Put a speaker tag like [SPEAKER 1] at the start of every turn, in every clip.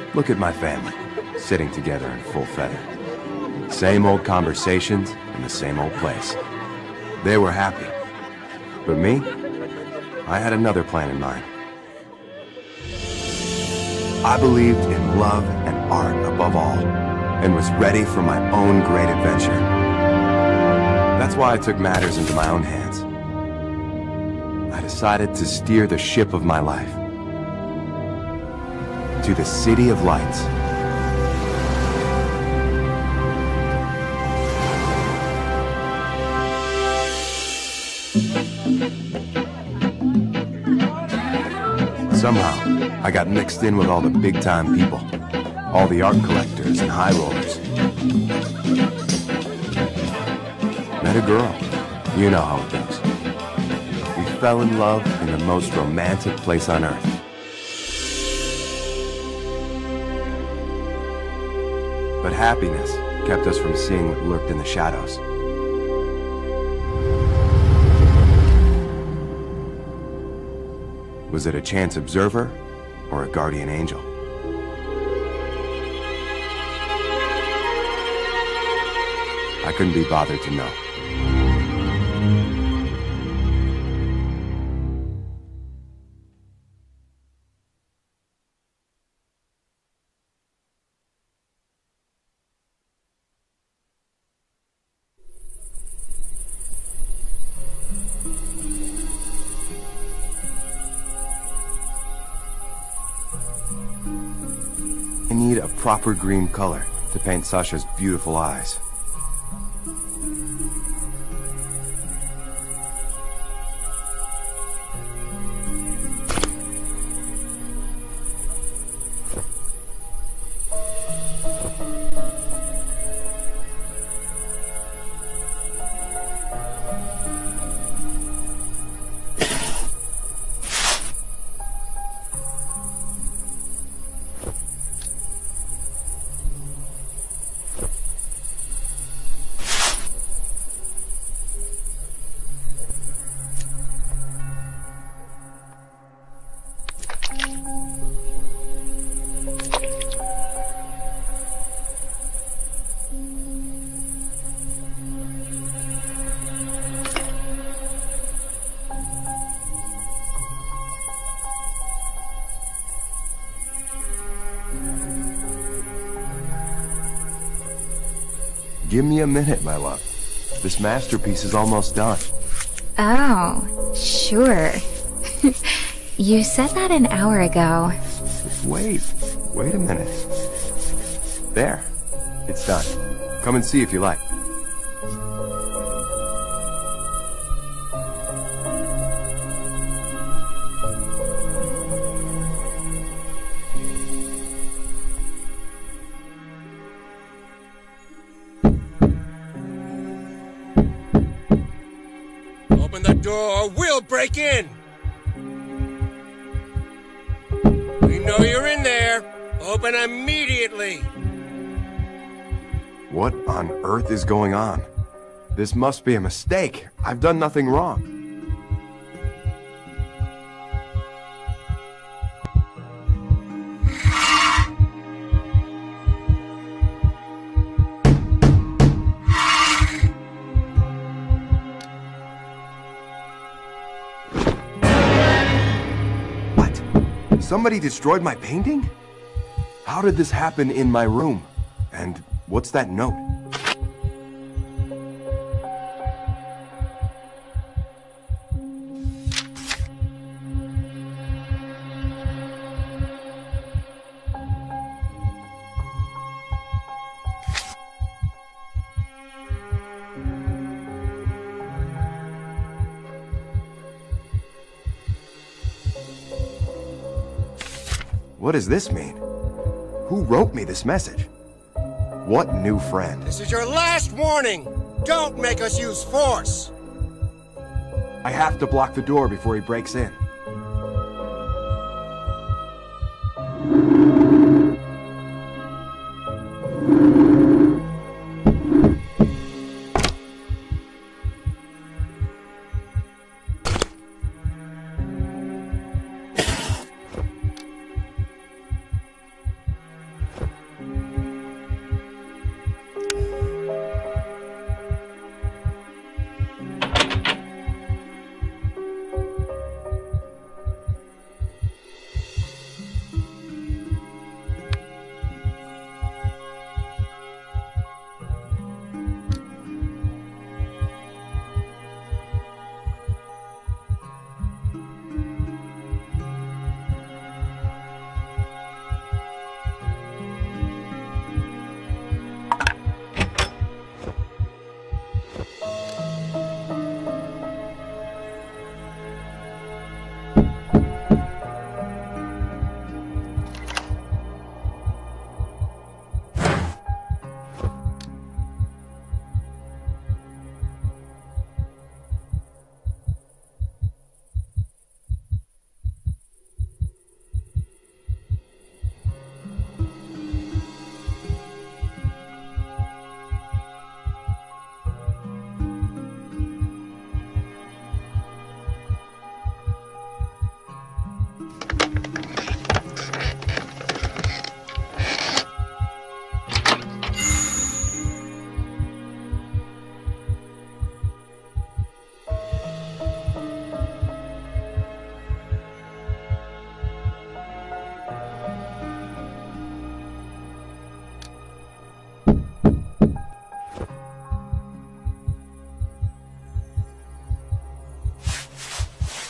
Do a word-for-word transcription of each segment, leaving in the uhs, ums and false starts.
[SPEAKER 1] Look at my family, sitting together in full feather. Same old conversations in the same old place. They were happy. But me? I had another plan in mind. I believed in love and art above all, and was ready for my own great adventure. That's why I took matters into my own hands. I decided to steer the ship of my life to the City of Lights. Somehow, I got mixed in with all the big-time people, all the art collectors and high rollers. Met a girl. You know how it goes. We fell in love in the most romantic place on Earth. But happiness kept us from seeing what lurked in the shadows. Was it a chance observer or a guardian angel? I couldn't be bothered to know. I need a proper green color to paint Sasha's beautiful eyes. Give me a minute, my love. This masterpiece is almost done.
[SPEAKER 2] Oh, sure. You said that an hour ago.
[SPEAKER 1] Wait, wait a minute. There, it's done. Come and see if you like.
[SPEAKER 3] Open the door or we'll break in! We know you're in there! Open immediately!
[SPEAKER 1] What on earth is going on? This must be a mistake. I've done nothing wrong. Somebody destroyed my painting? How did this happen in my room? And what's that note? What does this mean? Who wrote me this message? What new friend?
[SPEAKER 3] This is your last warning! Don't make us use force!
[SPEAKER 1] I have to block the door before he breaks in.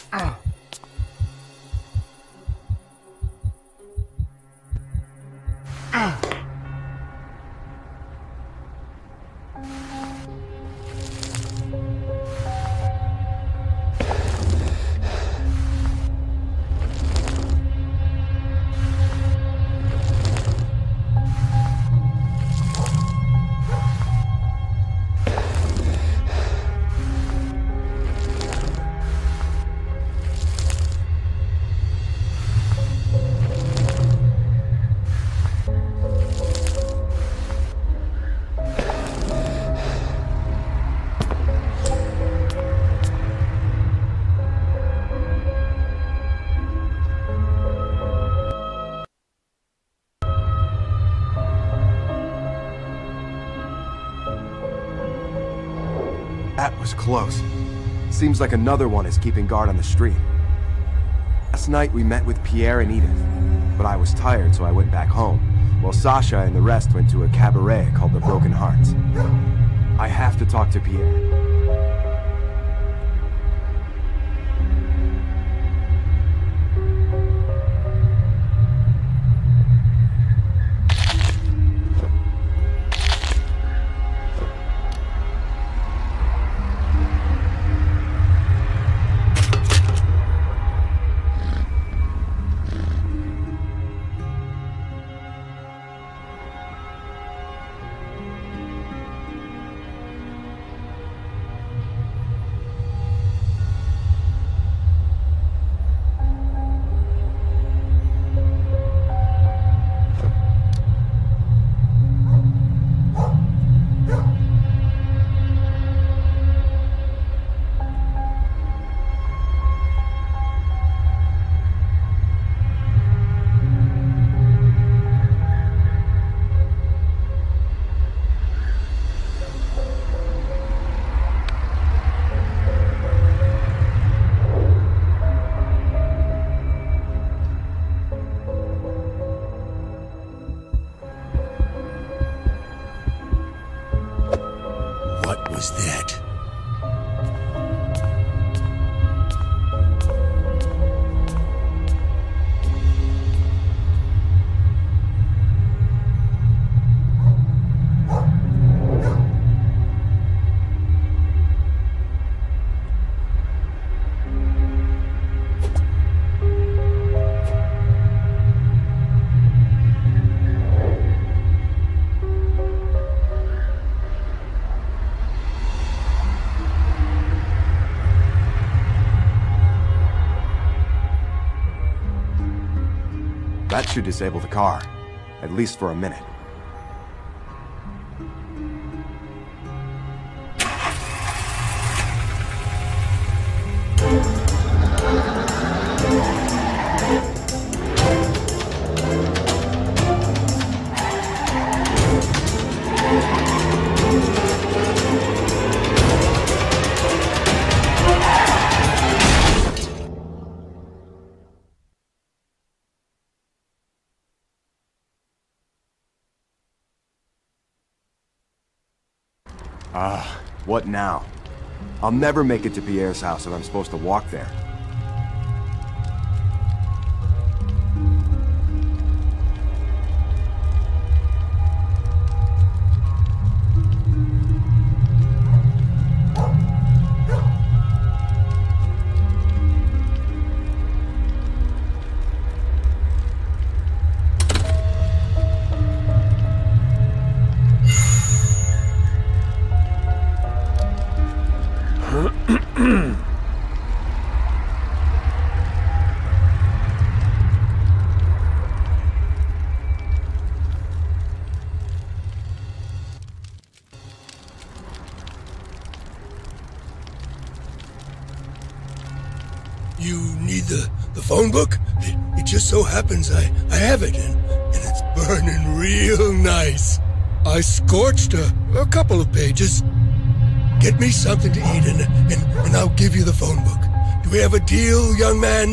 [SPEAKER 1] That was close. Seems like another one is keeping guard on the street. Last night we met with Pierre and Edith, but I was tired so I went back home, while Sasha and the rest went to a cabaret called the Broken Hearts. I have to talk to Pierre.
[SPEAKER 3] What was that?
[SPEAKER 1] That should disable the car, at least for a minute. Ah, what now? I'll never make it to Pierre's house if I'm supposed to walk there.
[SPEAKER 3] You need the, the phone book? It, it just so happens I, I have it, and, and it's burning real nice. I scorched a, a couple of pages. Get me something to eat, and, and, and I'll give you the phone book. Do we have a deal, young man?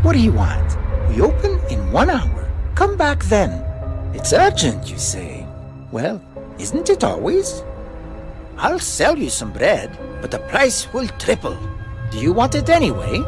[SPEAKER 4] What do you want? We open in one hour. Come back then. It's urgent, you say. Well, isn't it always? I'll sell you some bread, but the price will triple. Do you want it anyway?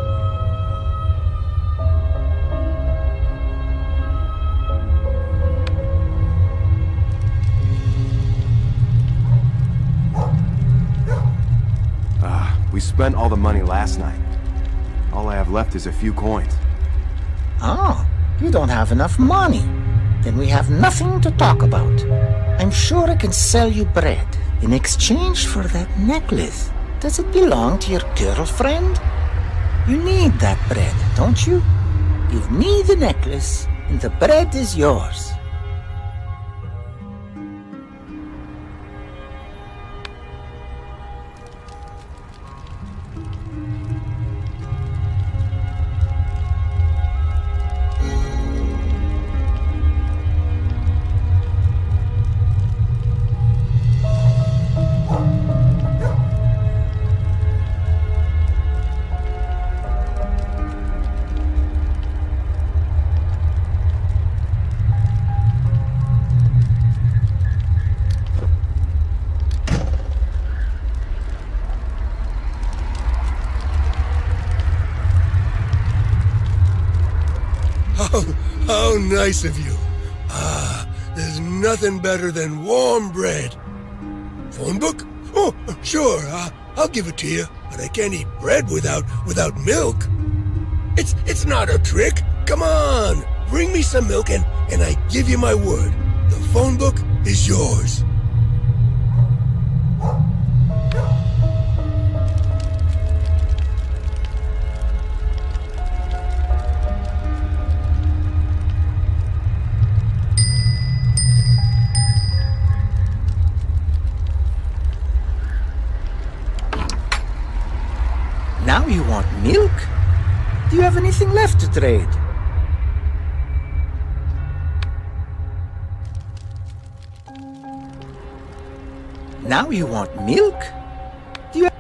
[SPEAKER 1] Ah, we spent all the money last night. All I have left is a few coins.
[SPEAKER 4] Oh, you don't have enough money. Then we have nothing to talk about. I'm sure I can sell you bread in exchange for that necklace. Does it belong to your girlfriend? You need that bread, don't you? Give me the necklace, and the bread is yours.
[SPEAKER 3] How nice of you. Ah, there's nothing better than warm bread. Phone book? Oh, sure, uh, I'll give it to you, but I can't eat bread without without milk. It's it's not a trick. Come on, bring me some milk and, and I give you my word. The phone book is yours.
[SPEAKER 4] Now you want milk? Do you have anything left to trade? Now you want milk? Do you have...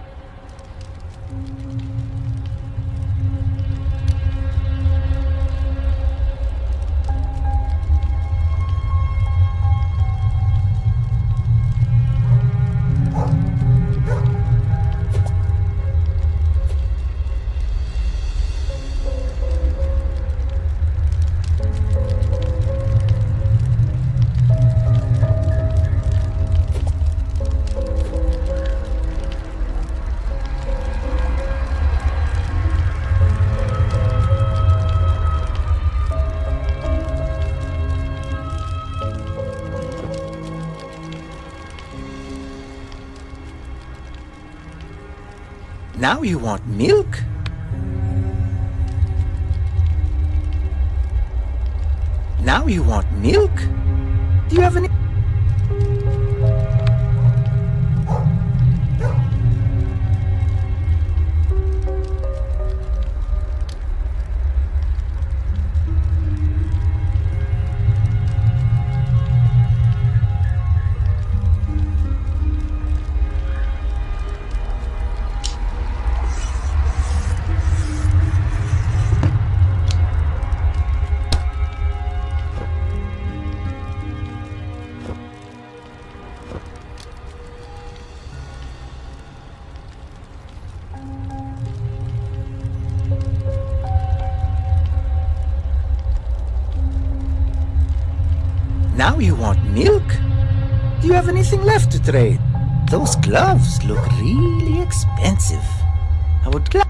[SPEAKER 4] Now you want milk? Now you want milk? Do you have any... Now you want milk? Do you have anything left to trade? Those gloves look really expensive. I would gla-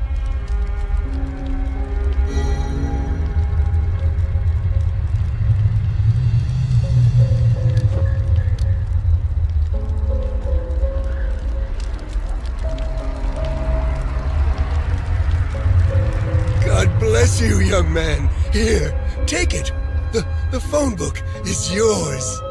[SPEAKER 3] God bless you, young man. Here, take it. The, the phone book is yours.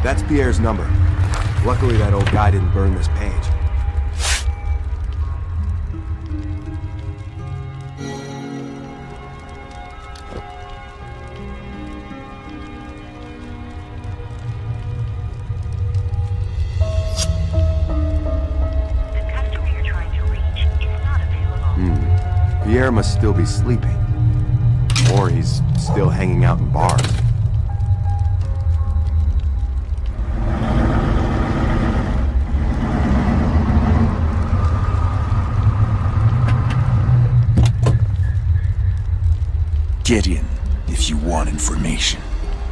[SPEAKER 1] That's Pierre's number. Luckily that old guy didn't burn this page. Pierre must still be sleeping. Or he's still hanging out in bars.
[SPEAKER 5] Get in if you want information.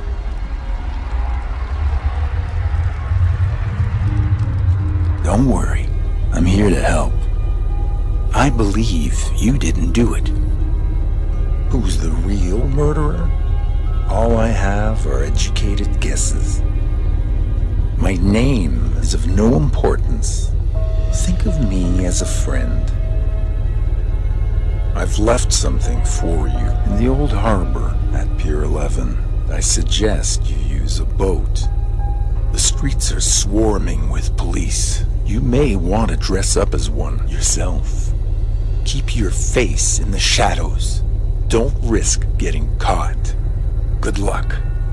[SPEAKER 5] Don't worry, I'm here to help. I believe you didn't do it. Who's the real murderer? All I have are educated guesses. My name is of no importance. Think of me as a friend. I've left something for you in the old harbor at Pier eleven. I suggest you use a boat. The streets are swarming with police. You may want to dress up as one yourself. Keep your face in the shadows. Don't risk getting caught. Good luck.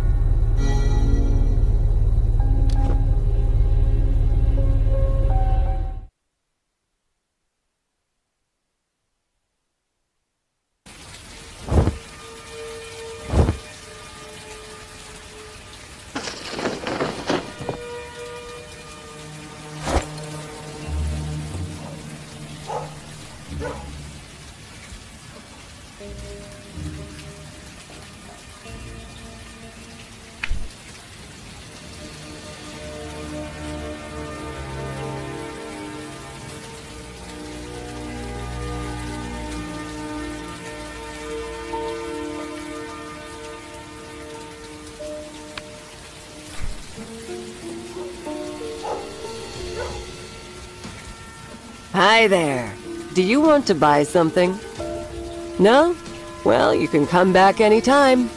[SPEAKER 6] Hi there. Do you want to buy something? No? Well, you can come back anytime.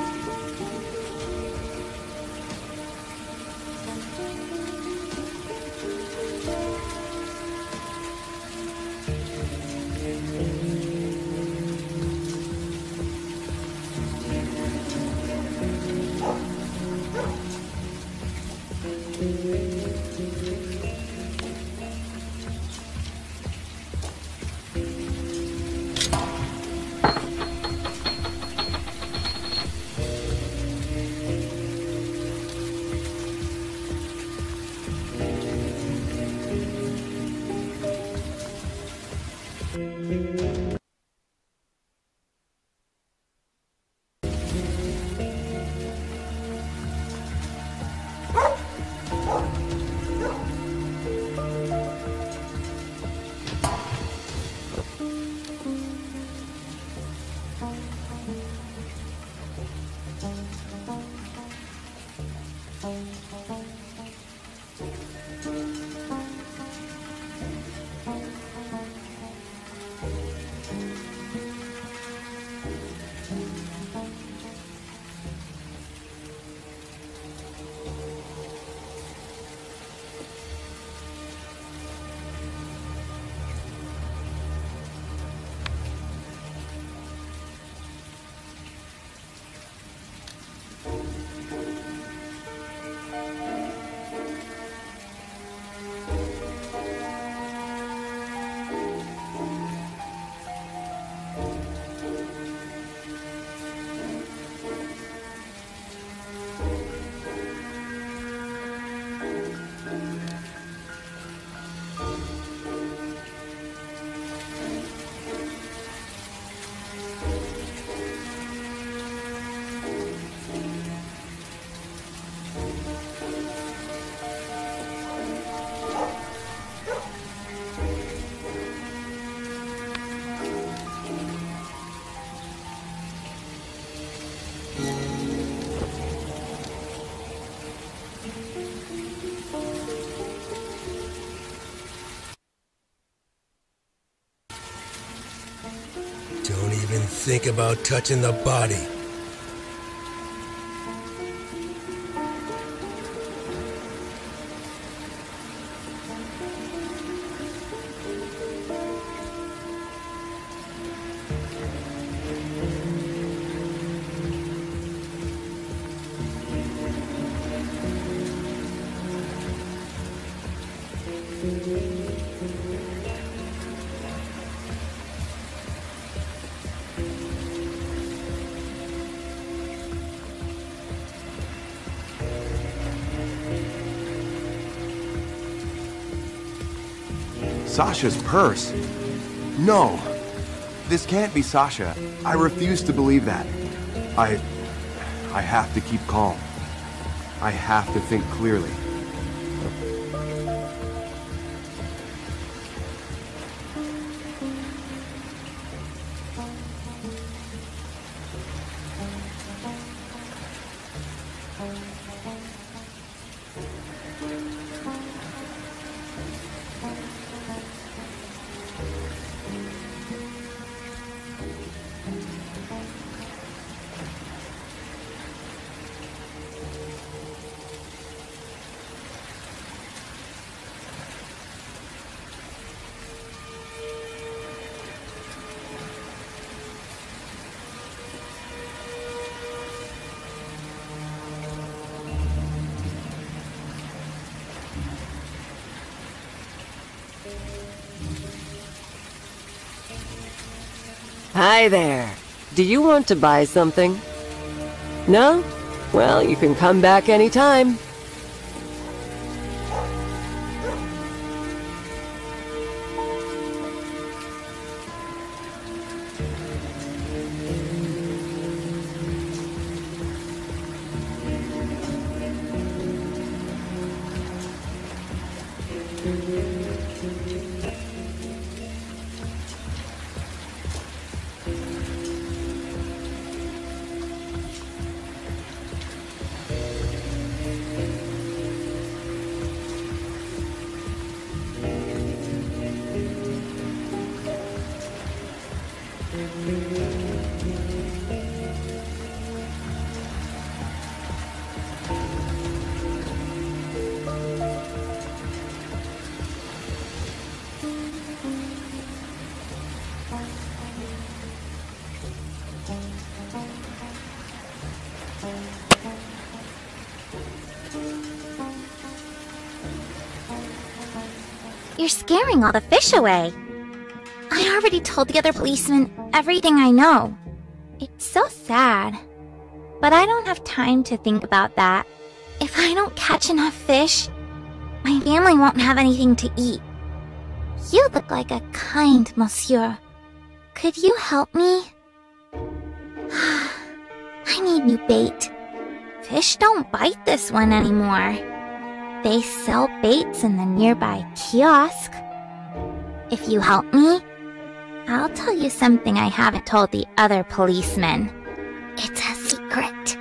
[SPEAKER 3] Don't even think about touching the body.
[SPEAKER 1] Sasha's purse? No. This can't be Sasha. I refuse to believe that. I... I have to keep calm. I have to think clearly.
[SPEAKER 6] Hi there. Do you want to buy something? No? Well, you can come back anytime.
[SPEAKER 7] You're scaring all the fish away. I already told the other policemen everything I know. It's so sad. But I don't have time to think about that. If I don't catch enough fish, my family won't have anything to eat. You look like a kind monsieur. Could you help me? I need new bait. Fish don't bite this one anymore. They sell baits in the nearby kiosk. If you help me, I'll tell you something I haven't told the other policemen. It's a secret.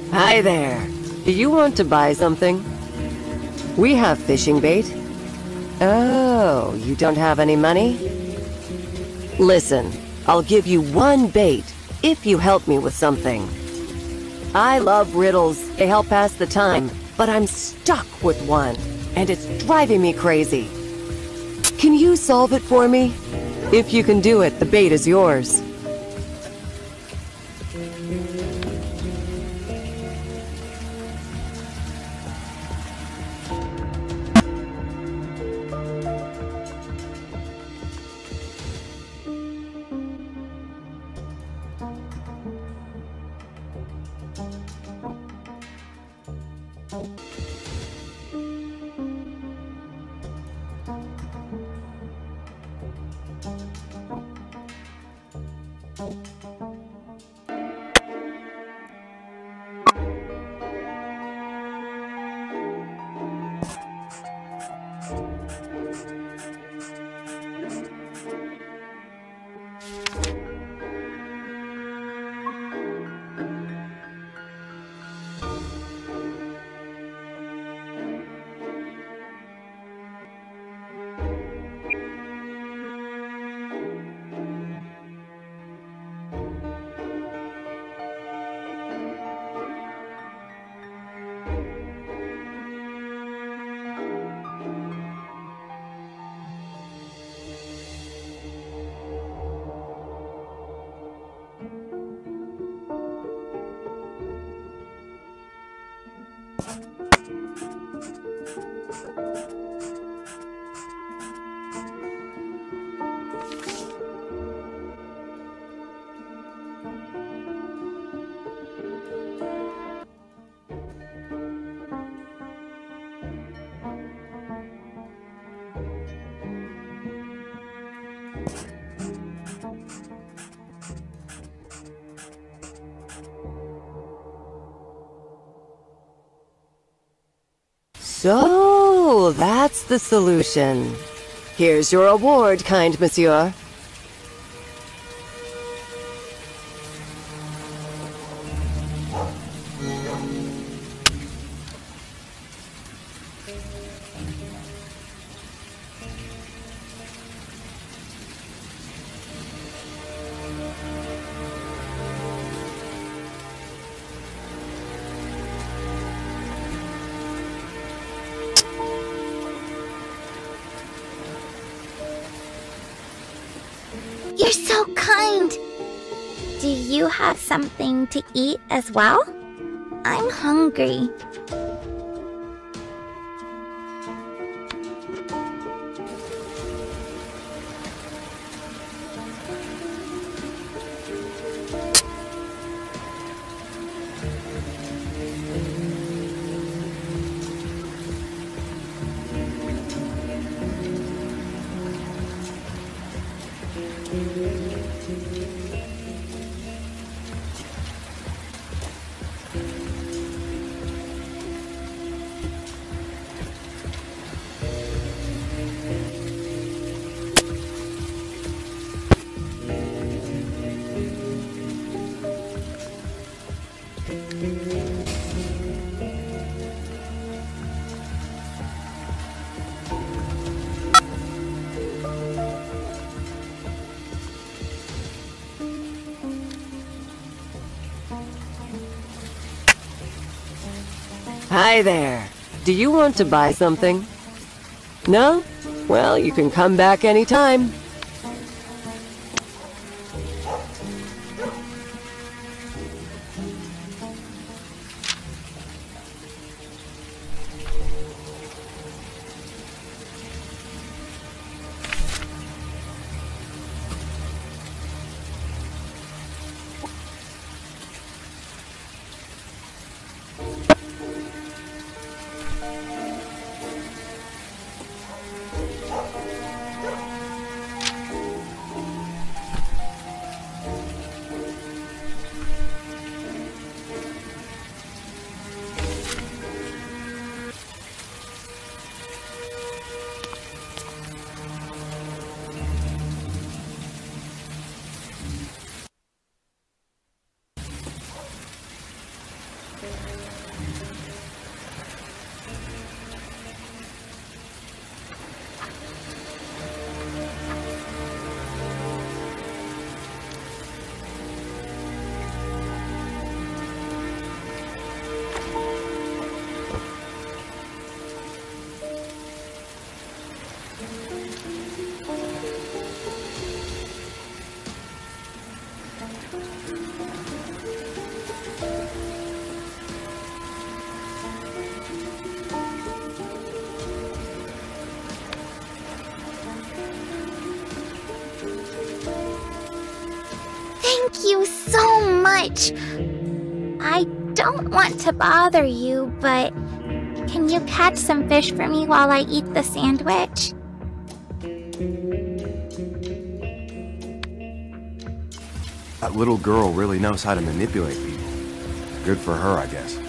[SPEAKER 6] Hi there. Do you want to buy something? We have fishing bait. Oh, you don't have any money? Listen, I'll give you one bait if you help me with something. I love riddles. They help pass the time, but I'm stuck with one, and it's driving me crazy. Can you solve it for me? If you can do it, the bait is yours. So, that's the solution. Here's your award, kind monsieur.
[SPEAKER 7] You're so kind! Do you have something to eat as well? I'm hungry.
[SPEAKER 6] Hi there. Do you want to buy something? No? Well, you can come back anytime.
[SPEAKER 7] Thank you so much. I don't want to bother you, but can you catch some fish for me while I eat the sandwich?
[SPEAKER 1] That little girl really knows how to manipulate people. Good for her, I guess.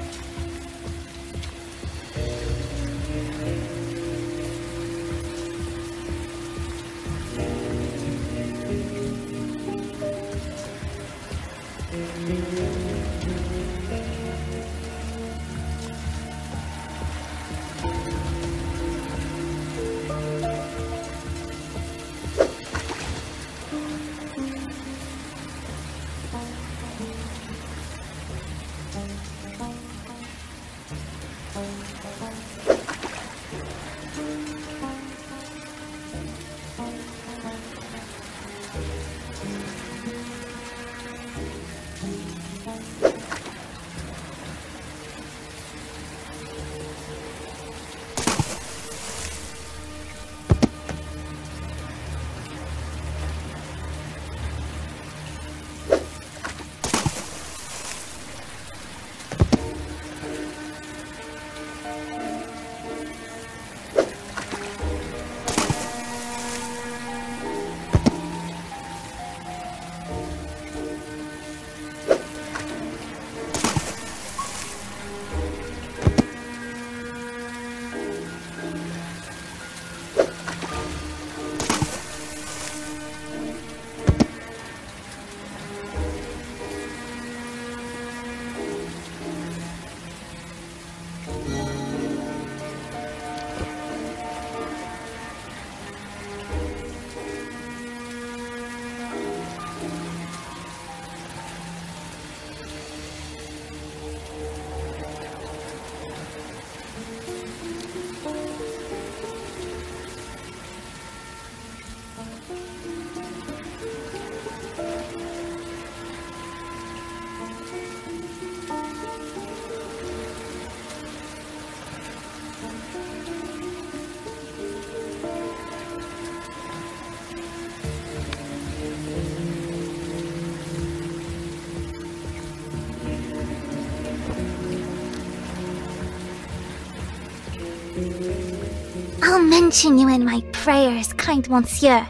[SPEAKER 7] I'll mention you in my prayers, kind monsieur.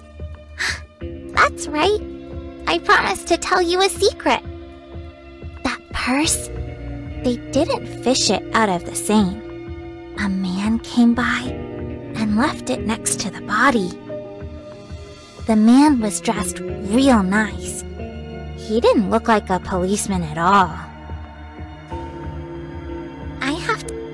[SPEAKER 7] That's right. I promised to tell you a secret. That purse, they didn't fish it out of the Seine. A man came by and left it next to the body. The man was dressed real nice. He didn't look like a policeman at all. I have to...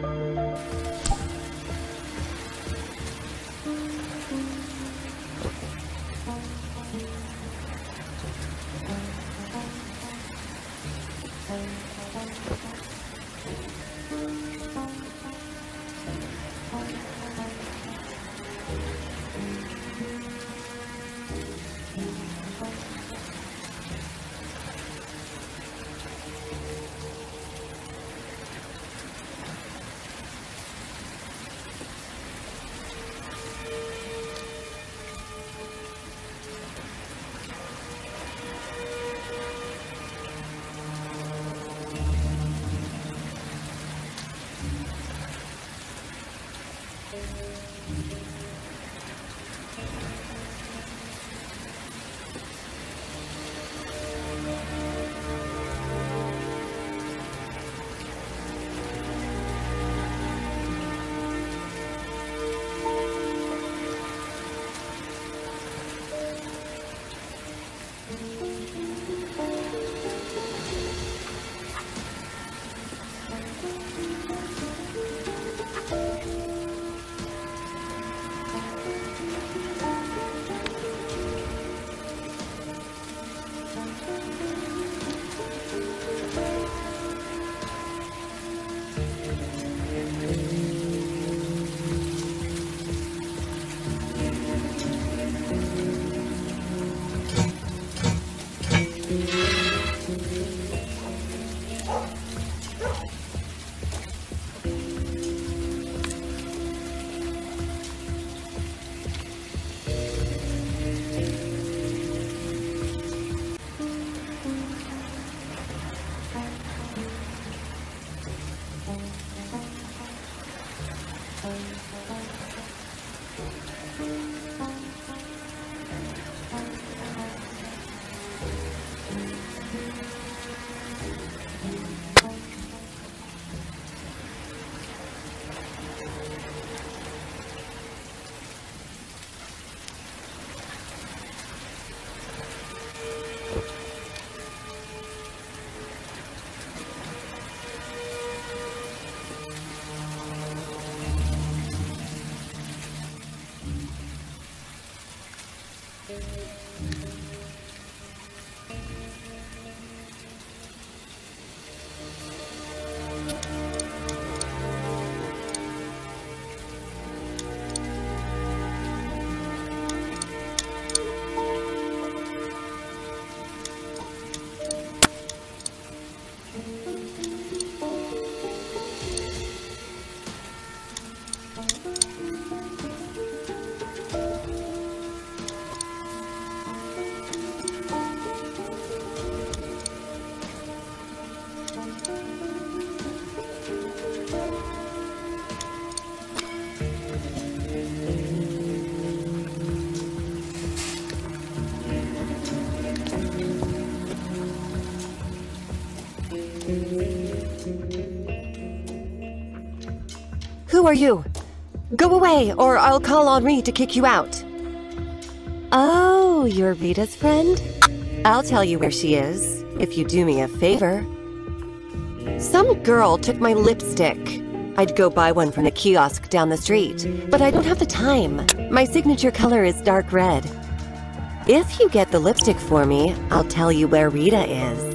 [SPEAKER 6] Who are you? Go away, or I'll call Henri to kick you out. Oh, you're Rita's friend? I'll tell you where she is, if you do me a favor. Some girl took my lipstick. I'd go buy one from the kiosk down the street, but I don't have the time. My signature color is dark red. If you get the lipstick for me, I'll tell you where Rita is.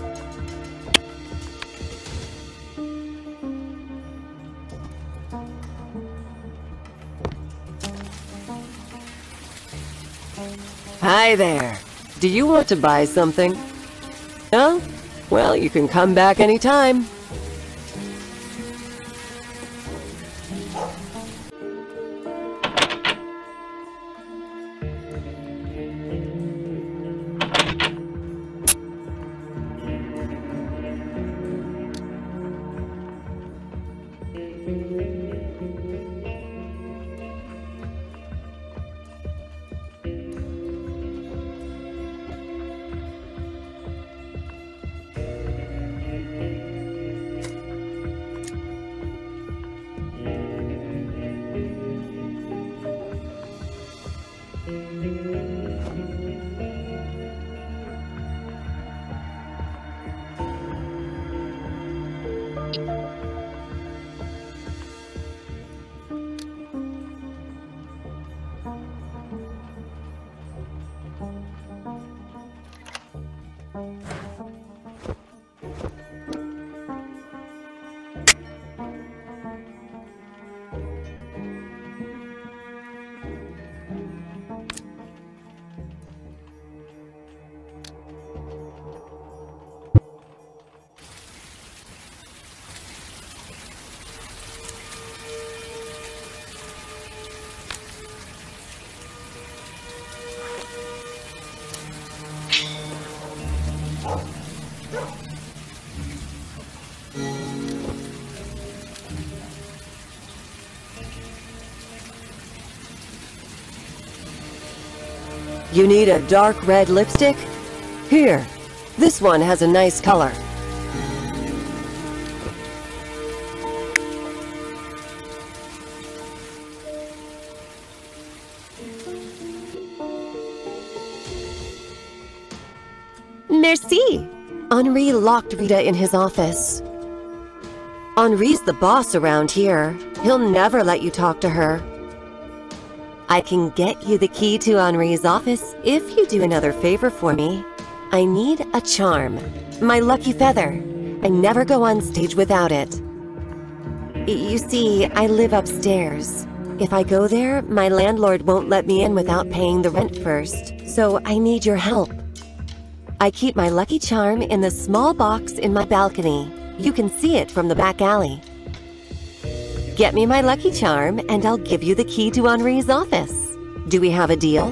[SPEAKER 6] Hi there. Do you want to buy something? No? Well, you can come back anytime. You need a dark red lipstick? Here, this one has a nice color. Merci! Henri locked Rita in his office. Henri's the boss around here. He'll never let you talk to her. I can get you the key to Henri's office if you do another favor for me. I need a charm. My lucky feather. I never go on stage without it. You see, I live upstairs. If I go there, my landlord won't let me in without paying the rent first, so I need your help. I keep my lucky charm in the small box in my balcony. You can see it from the back alley. Get me my lucky charm, and I'll give you the key to Henri's office. Do we have a deal?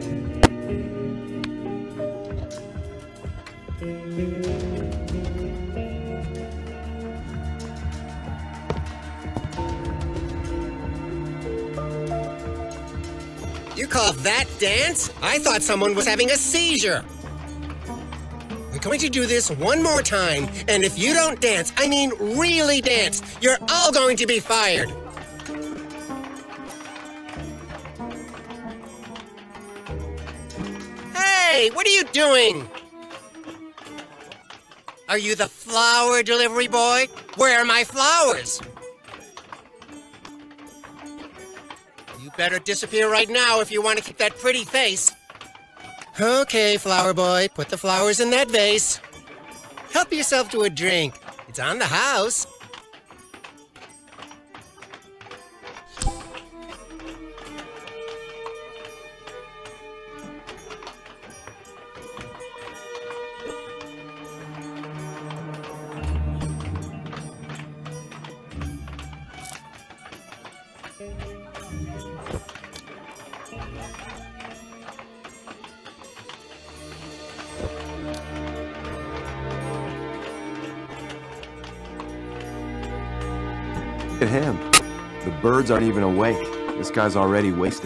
[SPEAKER 8] You call that dance? I thought someone was having a seizure. We're going to do this one more time, and if you don't dance, I mean really dance, you're all going to be fired. Hey, what are you doing? Are you the flower delivery boy? Where are my flowers? You better disappear right now if you want to keep that pretty face. Okay, flower boy, put the flowers in that vase. Help yourself to a drink. It's on the house.
[SPEAKER 1] Look at him. The birds aren't even awake. This guy's already wasted.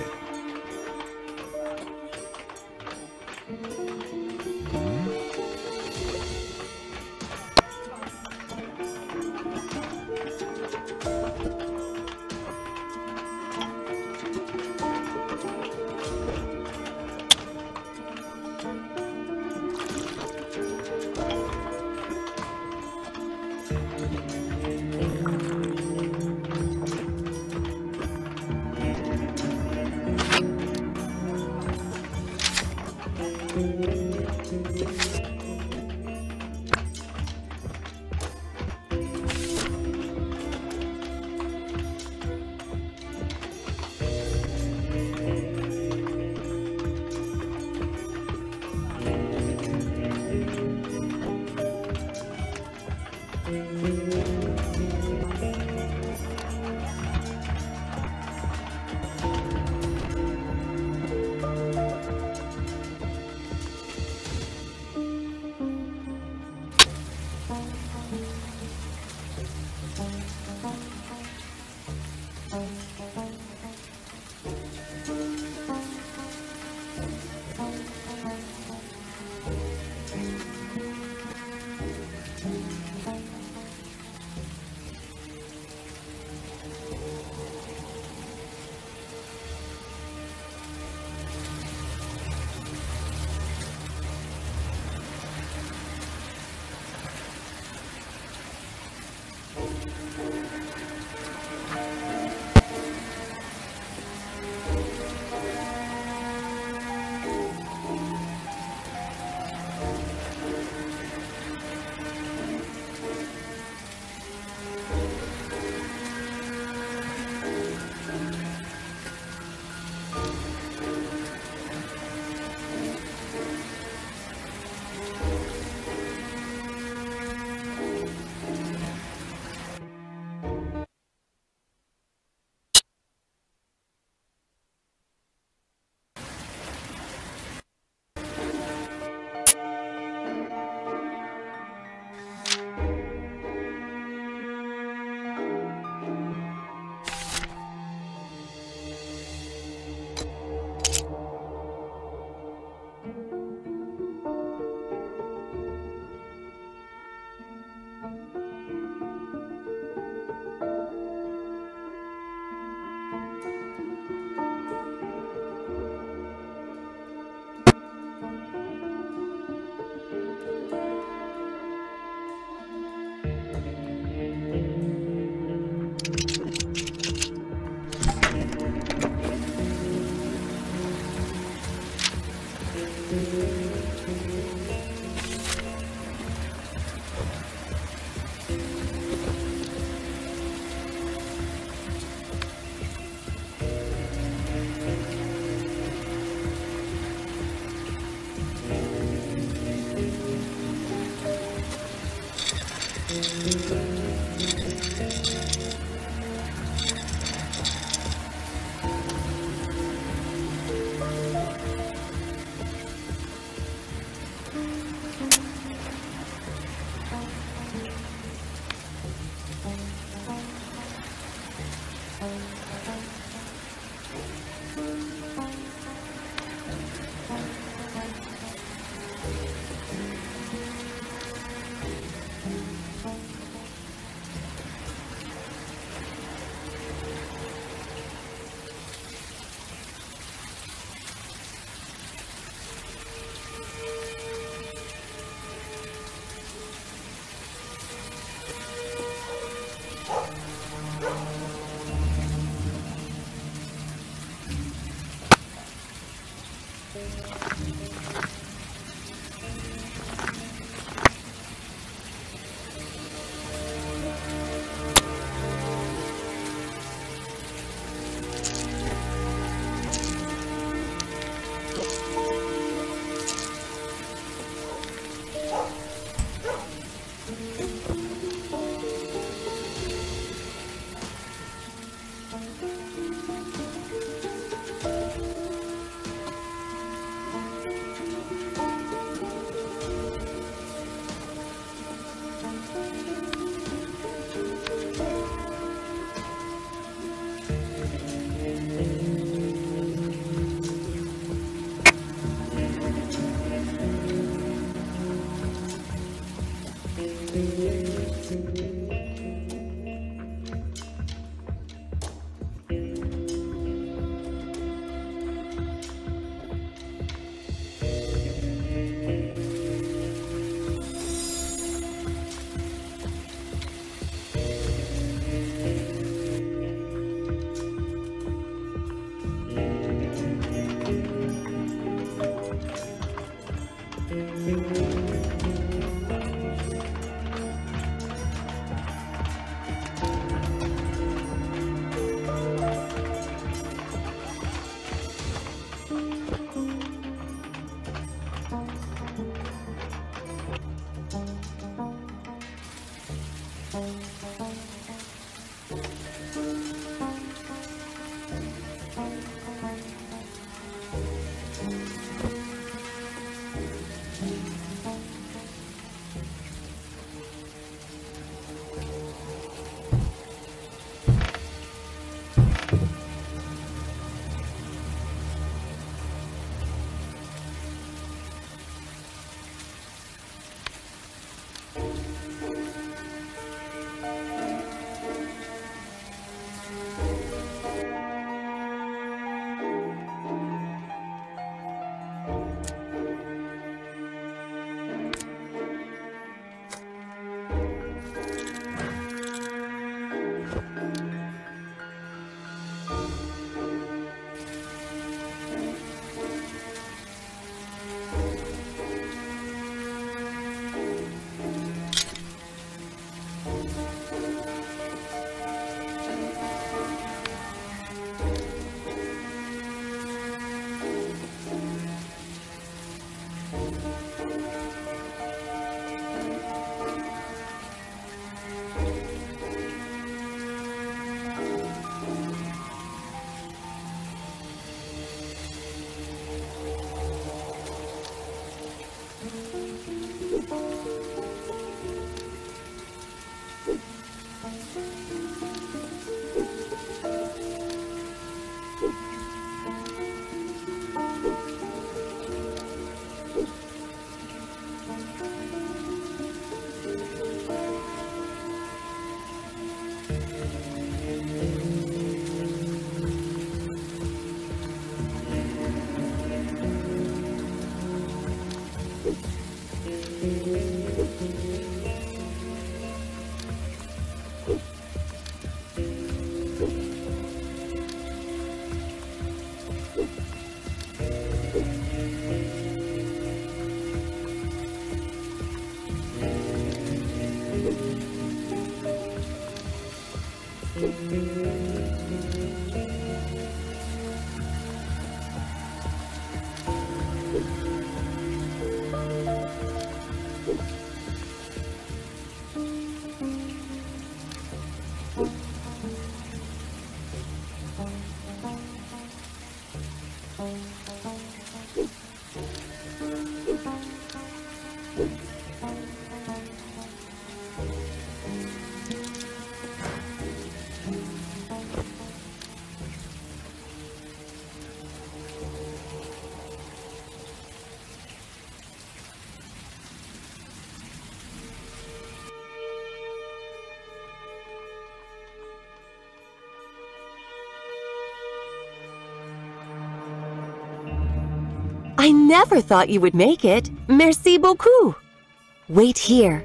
[SPEAKER 6] I never thought you would make it. Merci beaucoup. Wait here.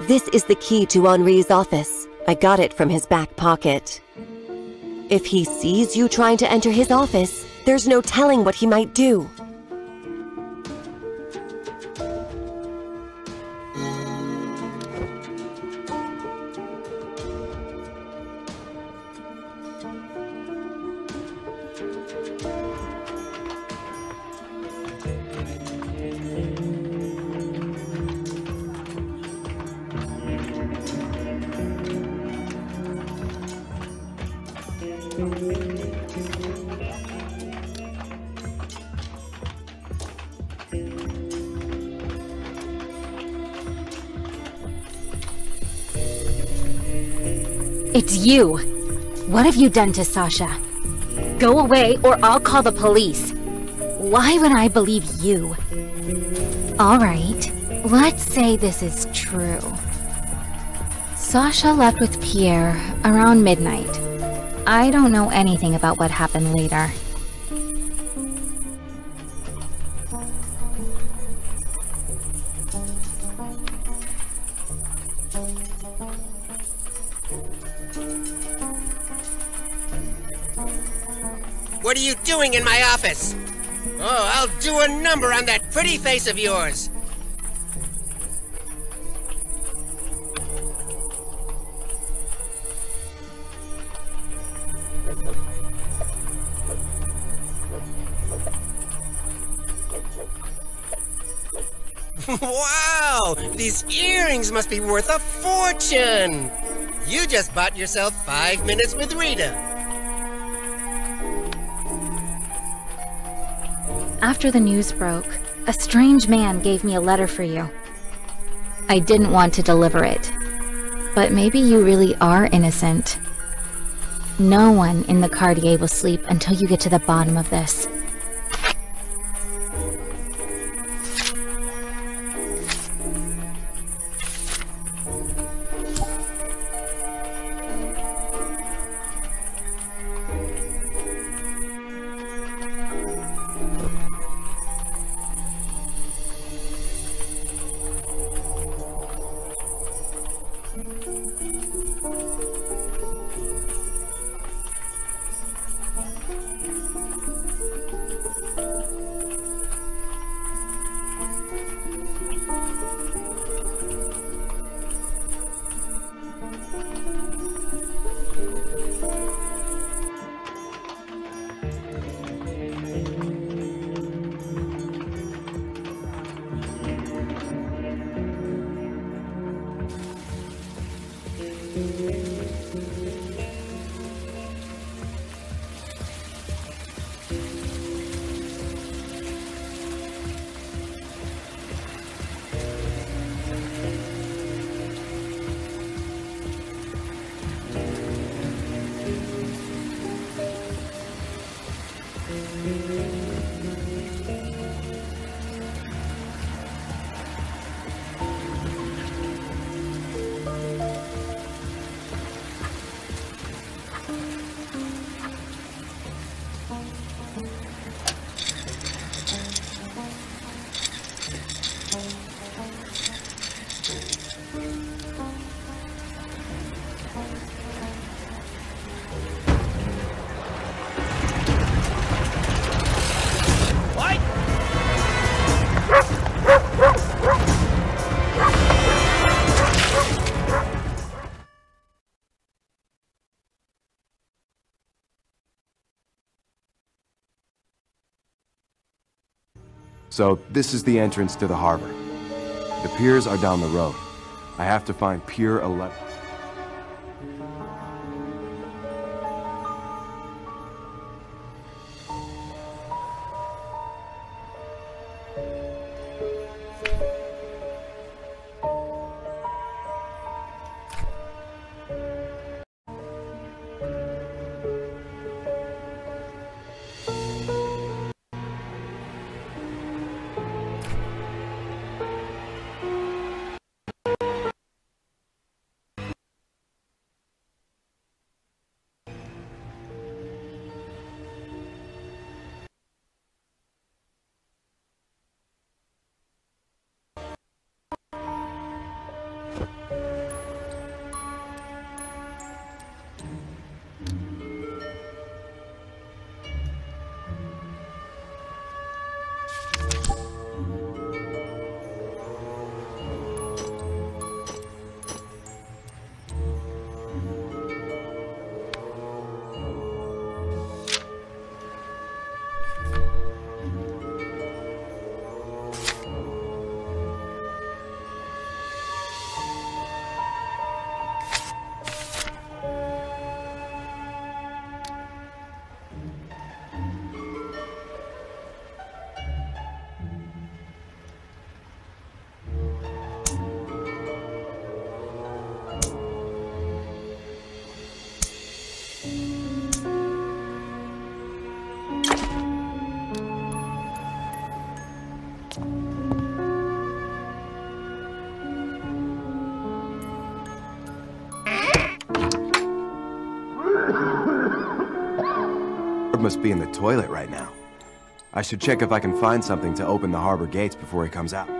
[SPEAKER 6] This is the key to Henri's office. I got it from his back pocket. If he sees you trying to enter his office, there's no telling what he might do.
[SPEAKER 2] It's you! What have you done to Sasha? Go away or I'll call the police. Why would I believe you? Alright, let's say this is true. Sasha left with Pierre around midnight. I don't know anything about what happened later.
[SPEAKER 8] What are you doing in my office? Oh, I'll do a number on that pretty face of yours. Wow! These earrings must be worth a fortune! You just bought yourself five minutes with Rita.
[SPEAKER 2] After the news broke, a strange man gave me a letter for you. I didn't want to deliver it, but maybe you really are innocent. No one in the Cartier will sleep until you get to the bottom of this.
[SPEAKER 1] So, this is the entrance to the harbor. The piers are down the road. I have to find Pier eleven. Must be in the toilet right now. I should check if I can find something to open the harbor gates before he comes out.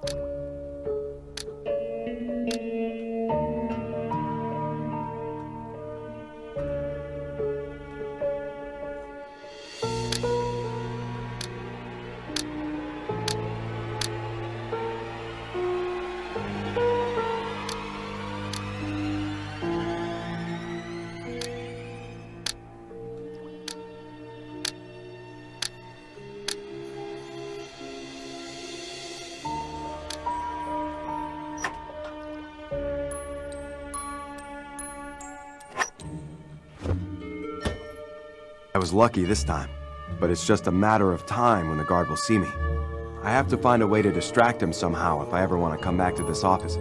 [SPEAKER 1] I was lucky this time, but it's just a matter of time when the guard will see me. I have to find a way to distract him somehow if I ever want to come back to this office.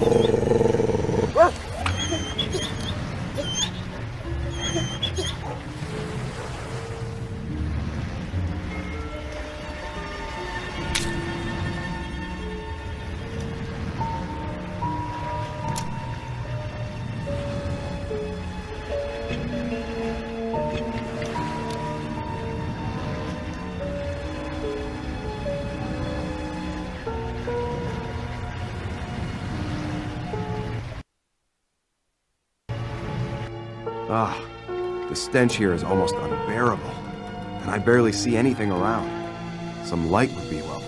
[SPEAKER 1] Ah, the stench here is almost unbearable, and I barely see anything around. Some light would be welcome.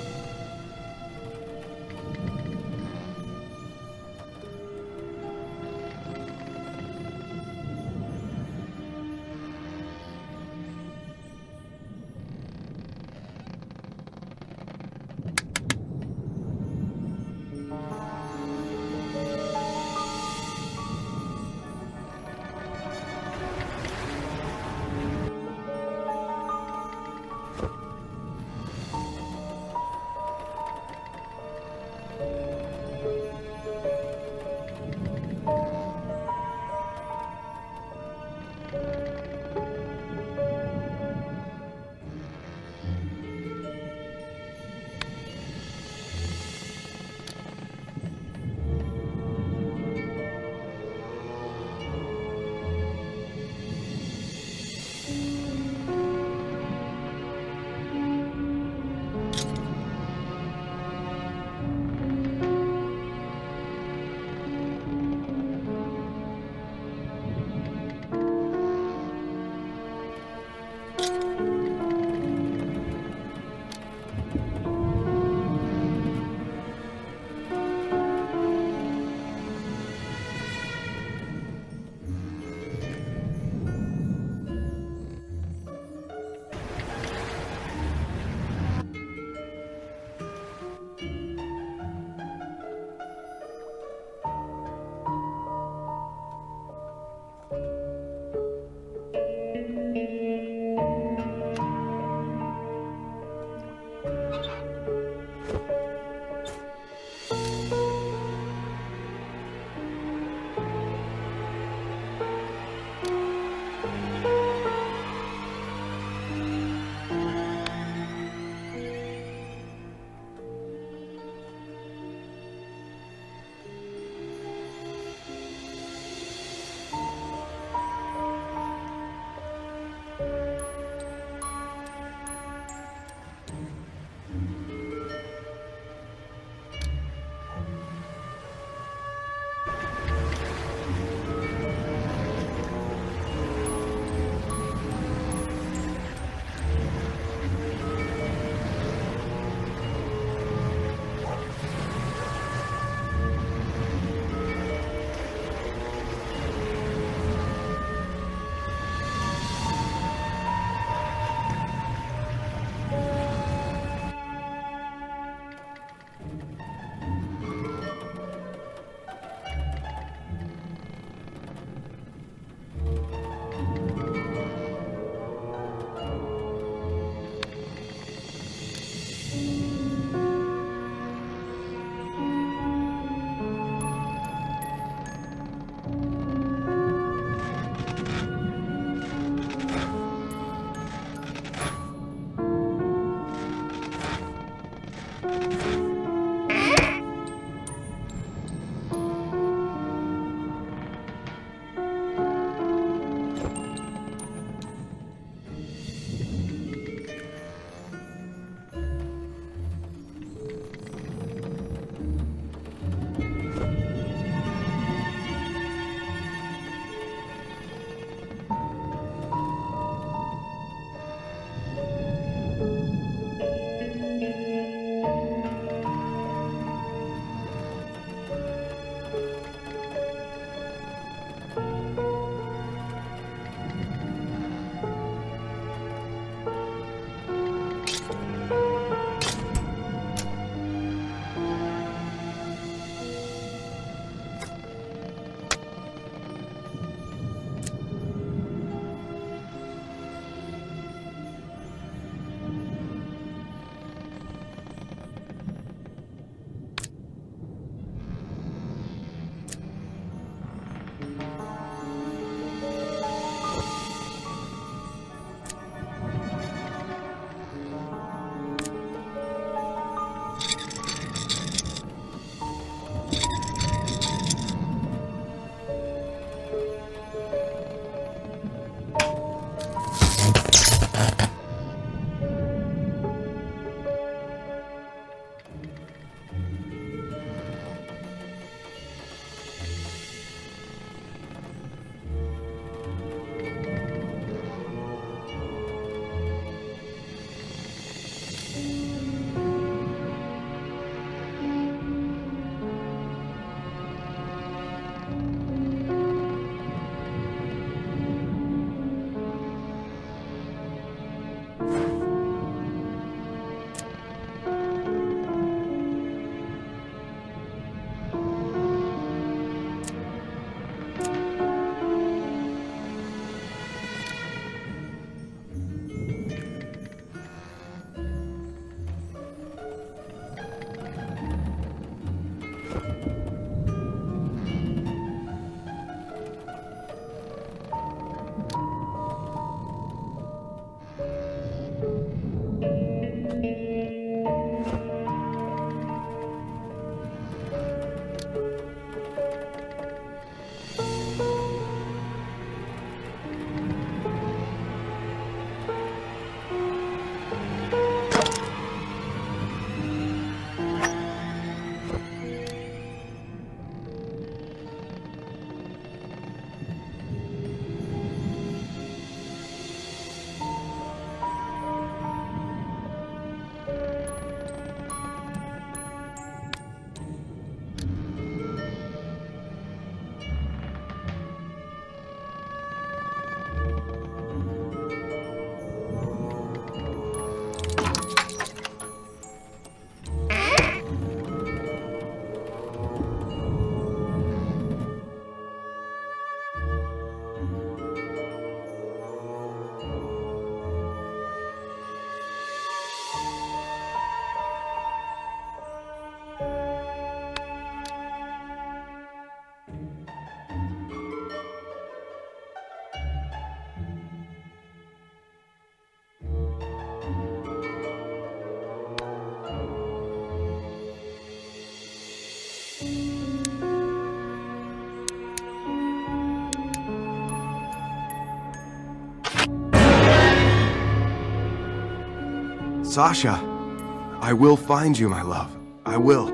[SPEAKER 1] Sasha, I will find you, my love. I will.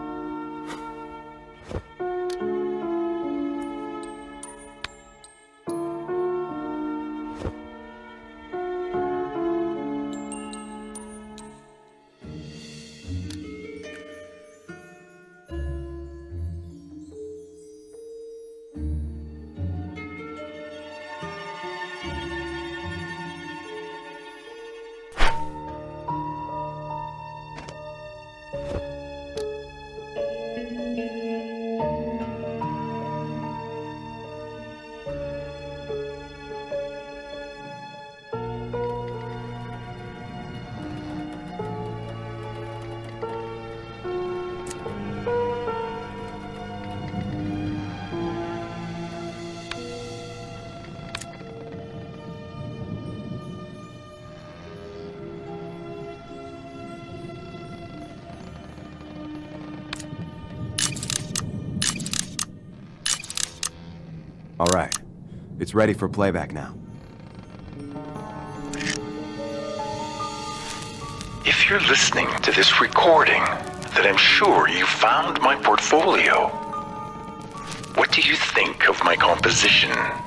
[SPEAKER 1] All right. It's ready for playback now.
[SPEAKER 5] If you're listening to this recording, then I'm sure you found my portfolio. What do you think of my composition?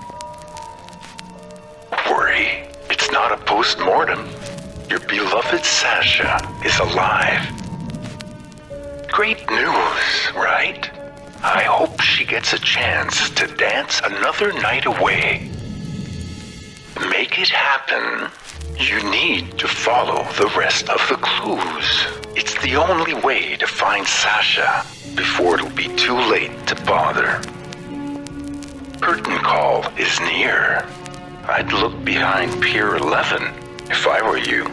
[SPEAKER 5] Don't worry, it's not a post-mortem. Your beloved Sasha is alive. Great news, right? I hope she gets a chance to dance another night away. Make it happen. You need to follow the rest of the clues. It's the only way to find Sasha before it'll be too late to bother. Curtain call is near. I'd look behind Pier eleven if I were you.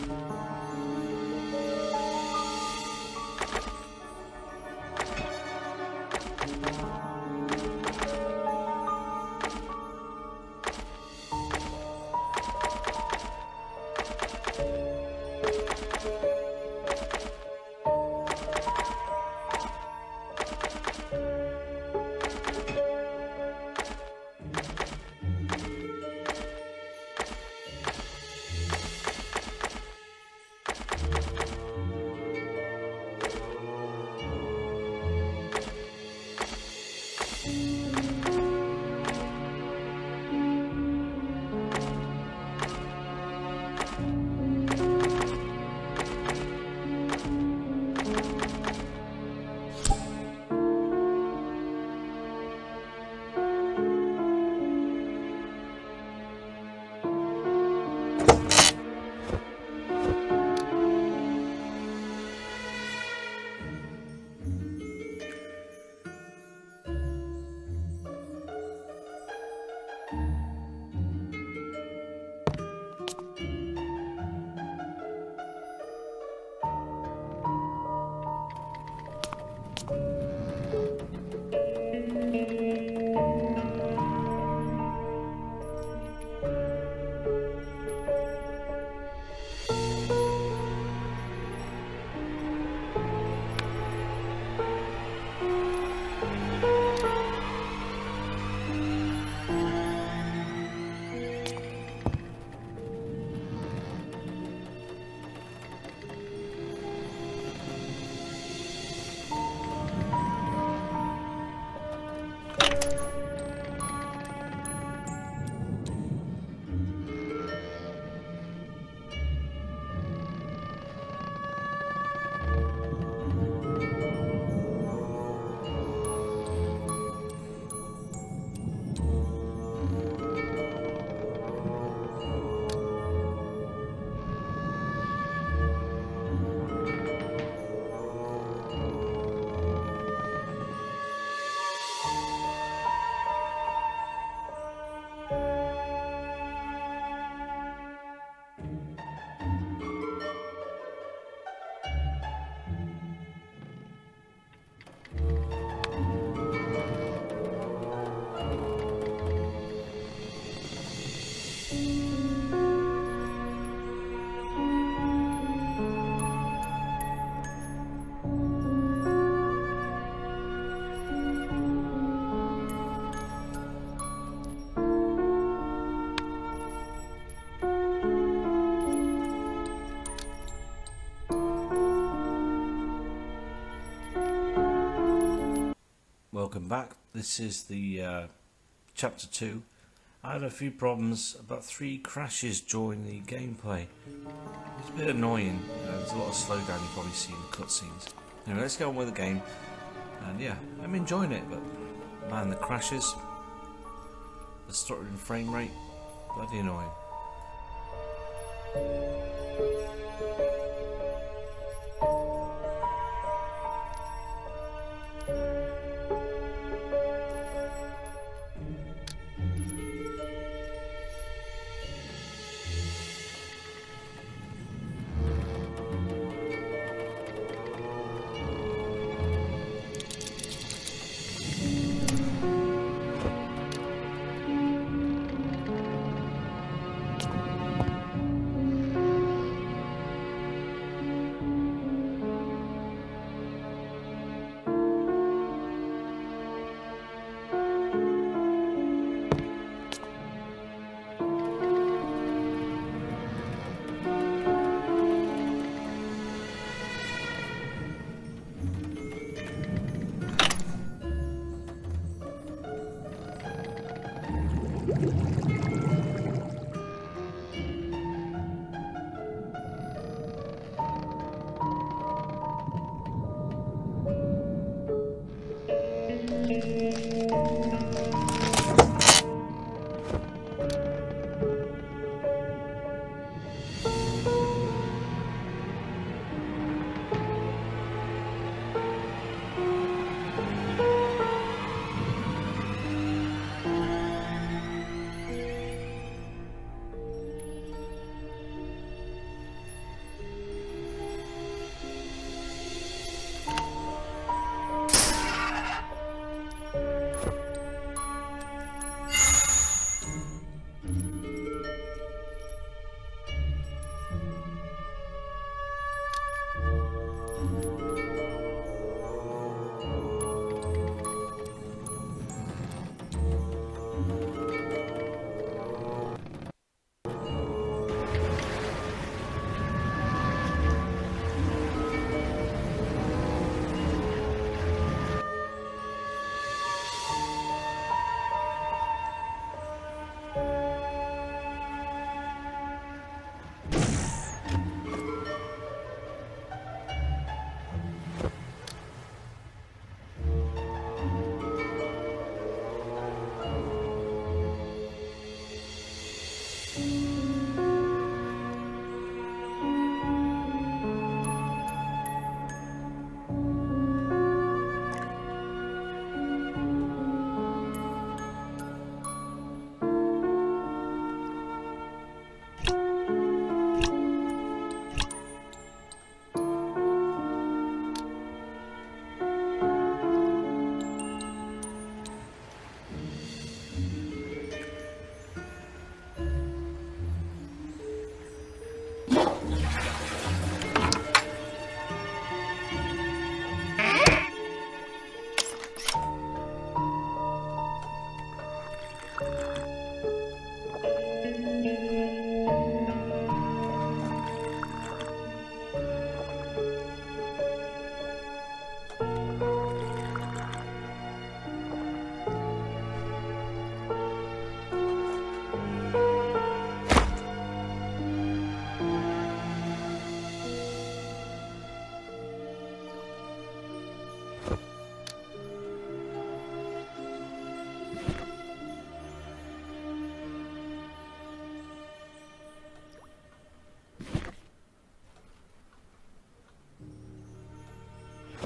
[SPEAKER 9] Welcome back. This is the uh, chapter two. I had a few problems, about three crashes during the gameplay. It's a bit annoying. Uh, there's a lot of slowdown you probably see in the cutscenes. Anyway, let's get on with the game. And yeah, I'm enjoying it, but man, the crashes, the stuttering frame rate, bloody annoying.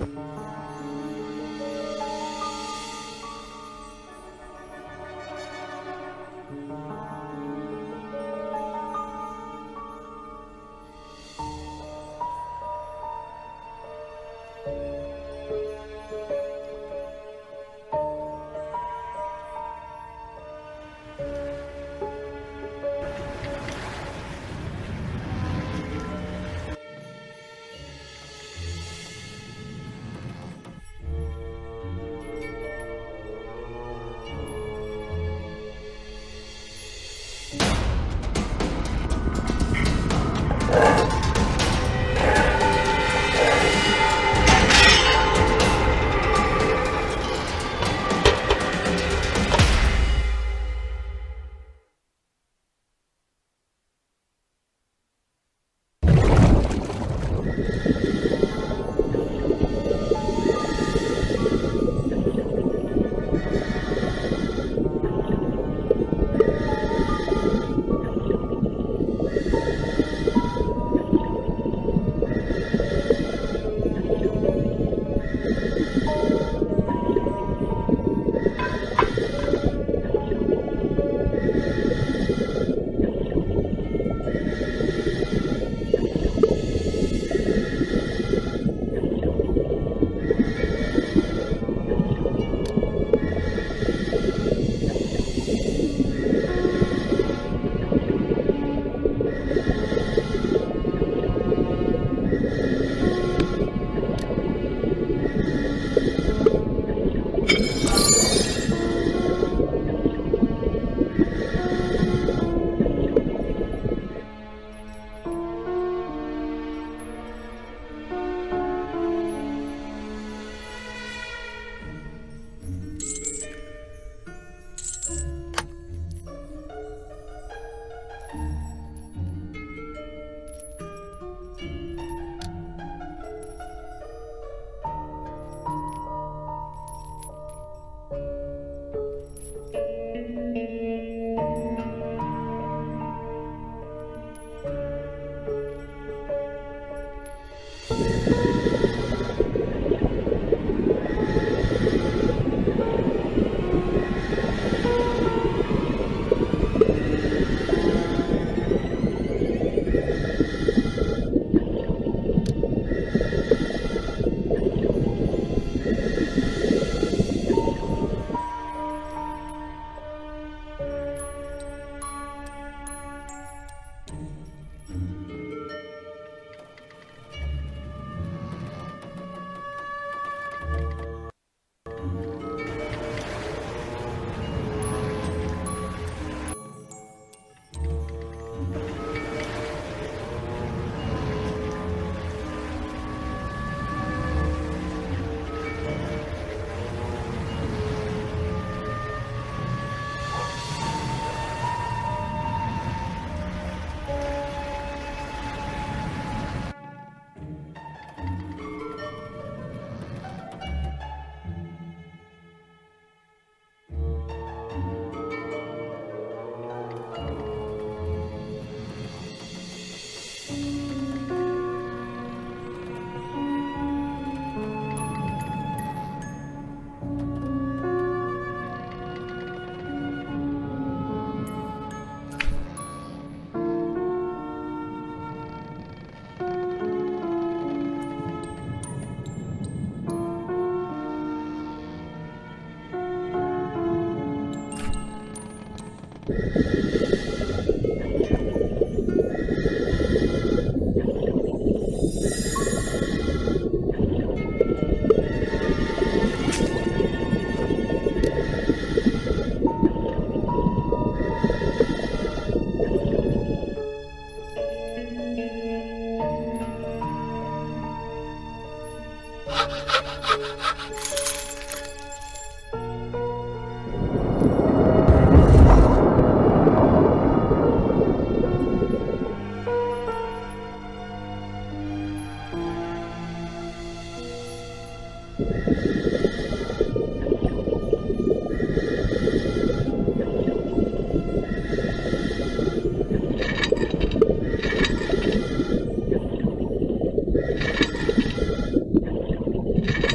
[SPEAKER 10] You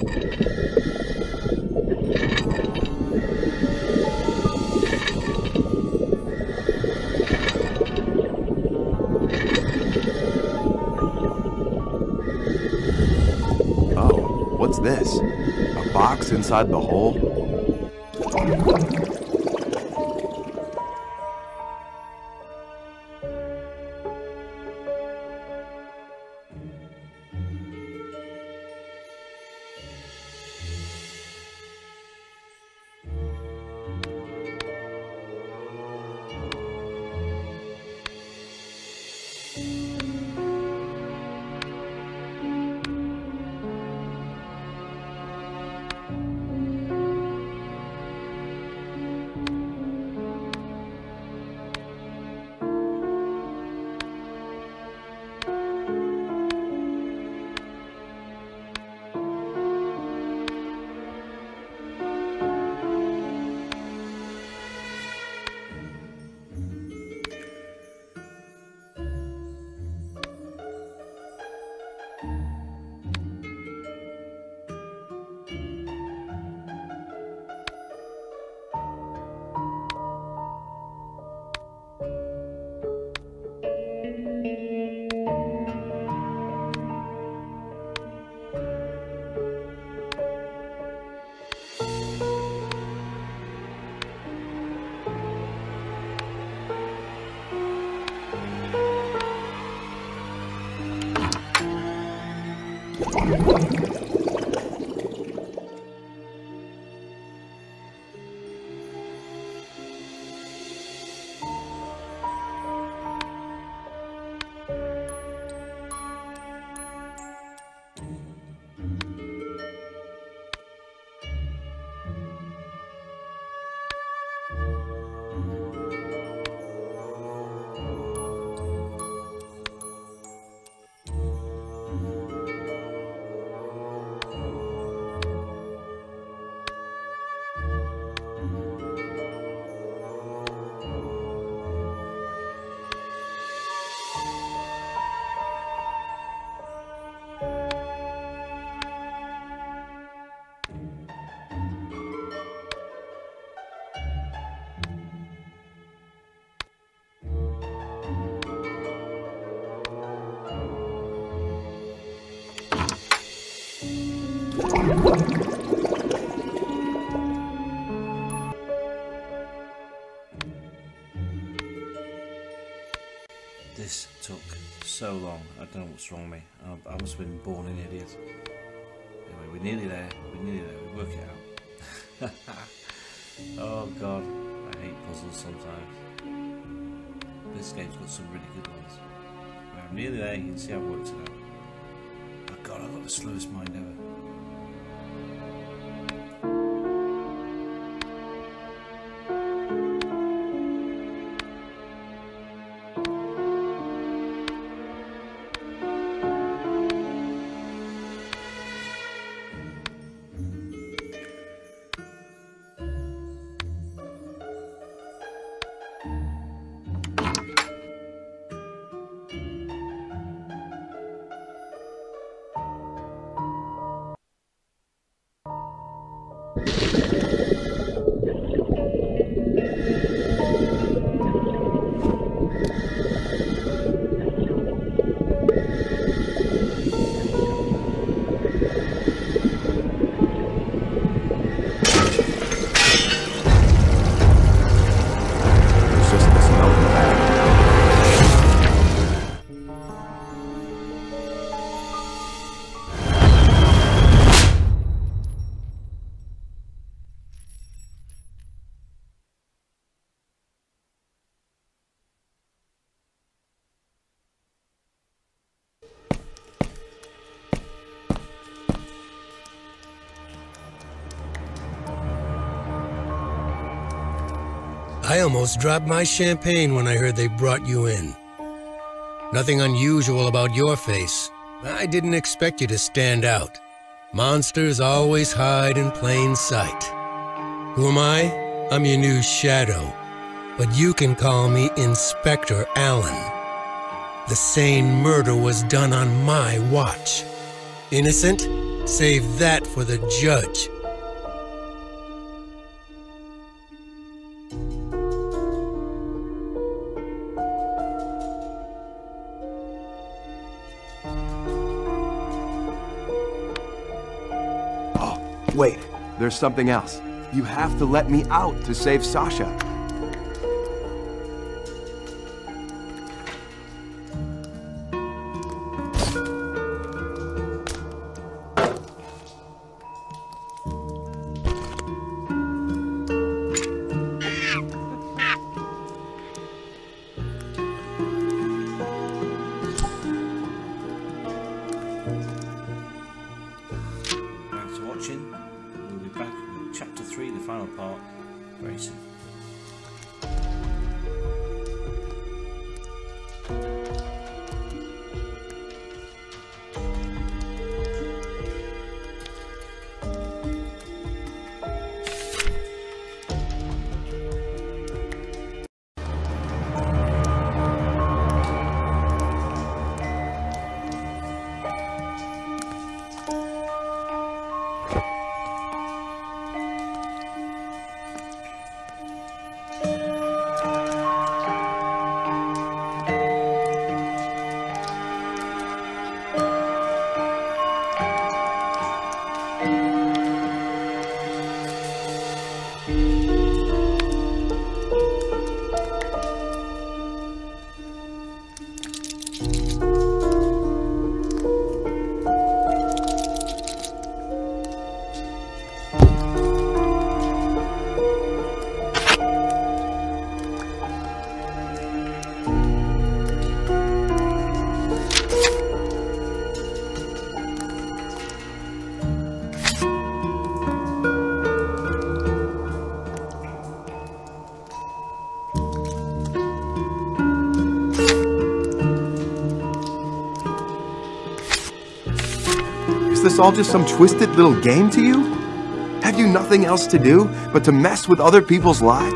[SPEAKER 1] What's this? A box inside the hole?
[SPEAKER 9] This took so long. I don't know what's wrong with me. I, I must have been born an idiot. Anyway, we're nearly there. We're nearly there. We work it out. Oh god, I hate puzzles sometimes. This game's got some really good ones. Right, I'm nearly there. You can see I've worked it out. Oh god, I've got the slowest mind ever.
[SPEAKER 3] I almost dropped my champagne when I heard they brought you in. Nothing unusual about your face. I didn't expect you to stand out. Monsters always hide in plain sight. Who am I? I'm your new shadow. But you can call me Inspector Allen. The sane murder was done on my watch. Innocent? Save that for the judge.
[SPEAKER 1] Wait, there's something else. You have to let me out to save Sasha.
[SPEAKER 9] Thanks for watching. We'll be back with chapter three, the final part, very soon.
[SPEAKER 1] Is this all just some twisted little game to you? Have you nothing else to do but to mess with other people's lives?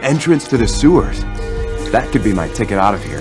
[SPEAKER 1] entrance to the sewers. That could be my ticket out of here.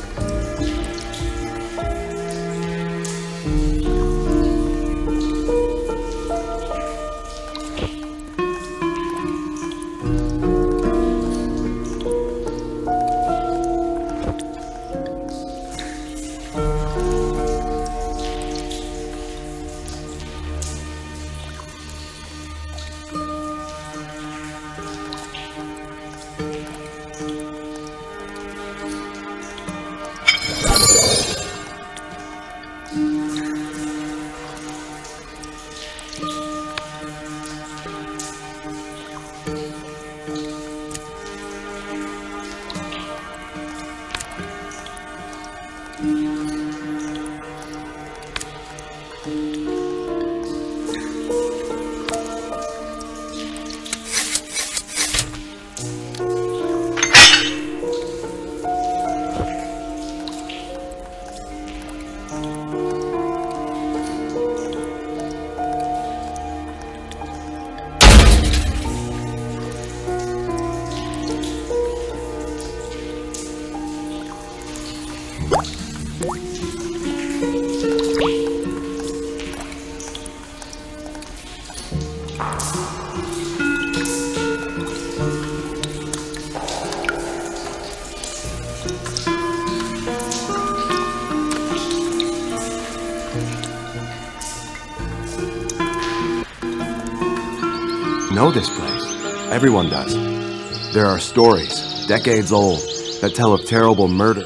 [SPEAKER 1] Know this place. Everyone does. There are stories, decades old, that tell of terrible murder.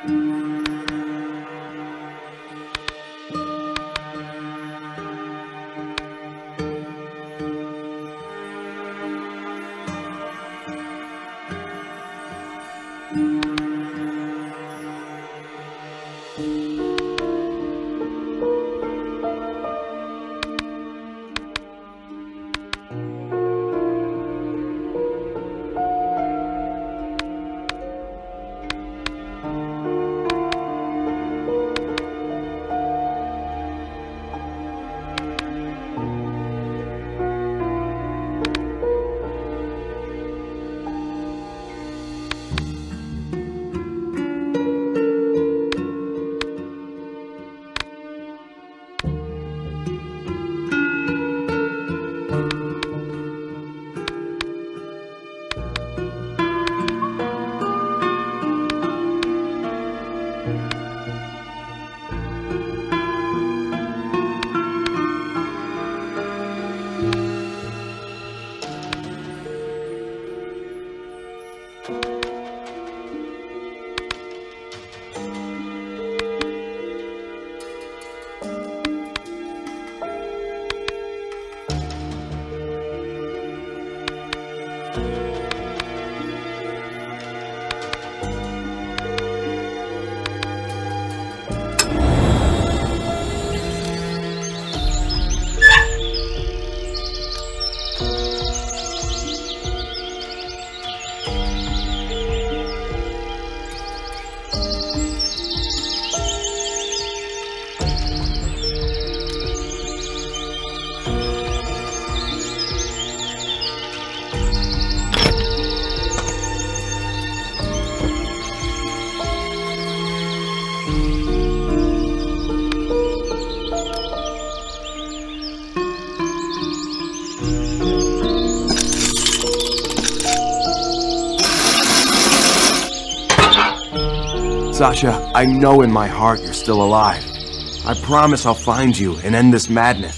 [SPEAKER 1] Sasha, I know in my heart you're still alive. I promise I'll find you and end this madness.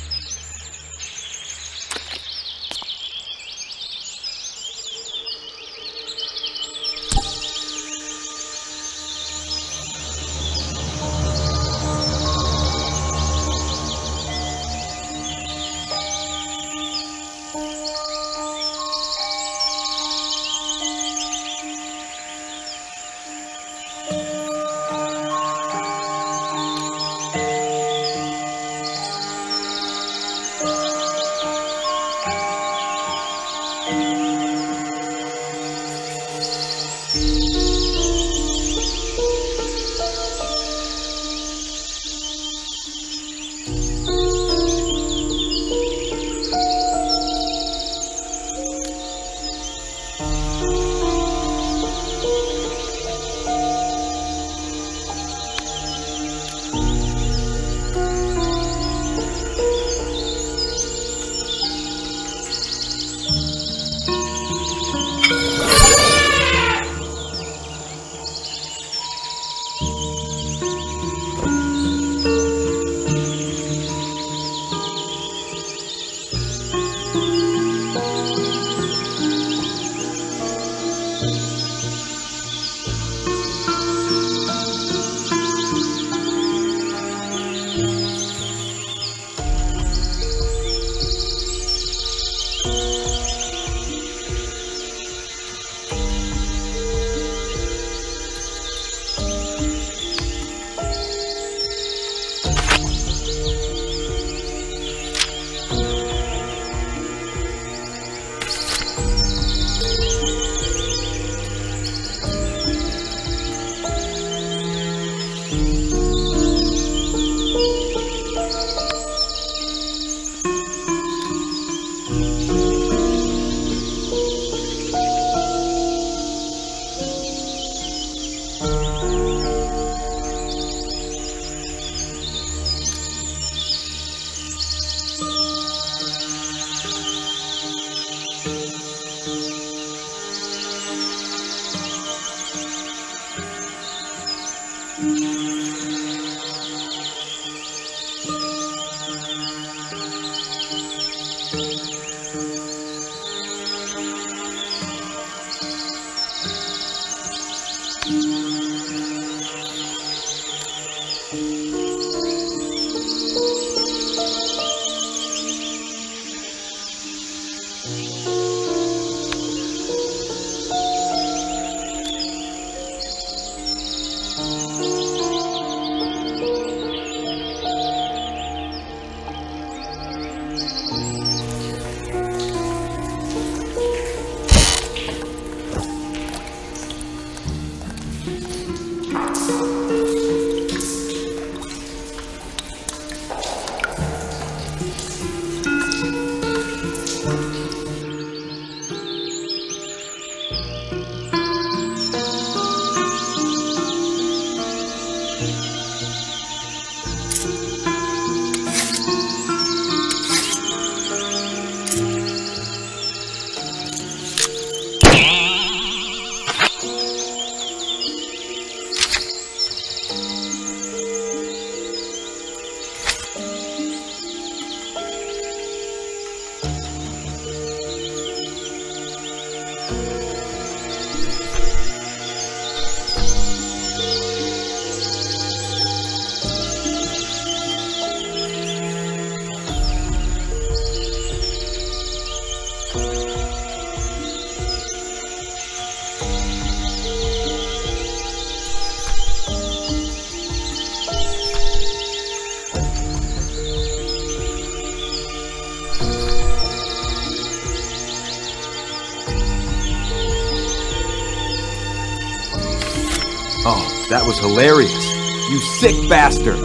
[SPEAKER 1] That was hilarious. You sick bastard!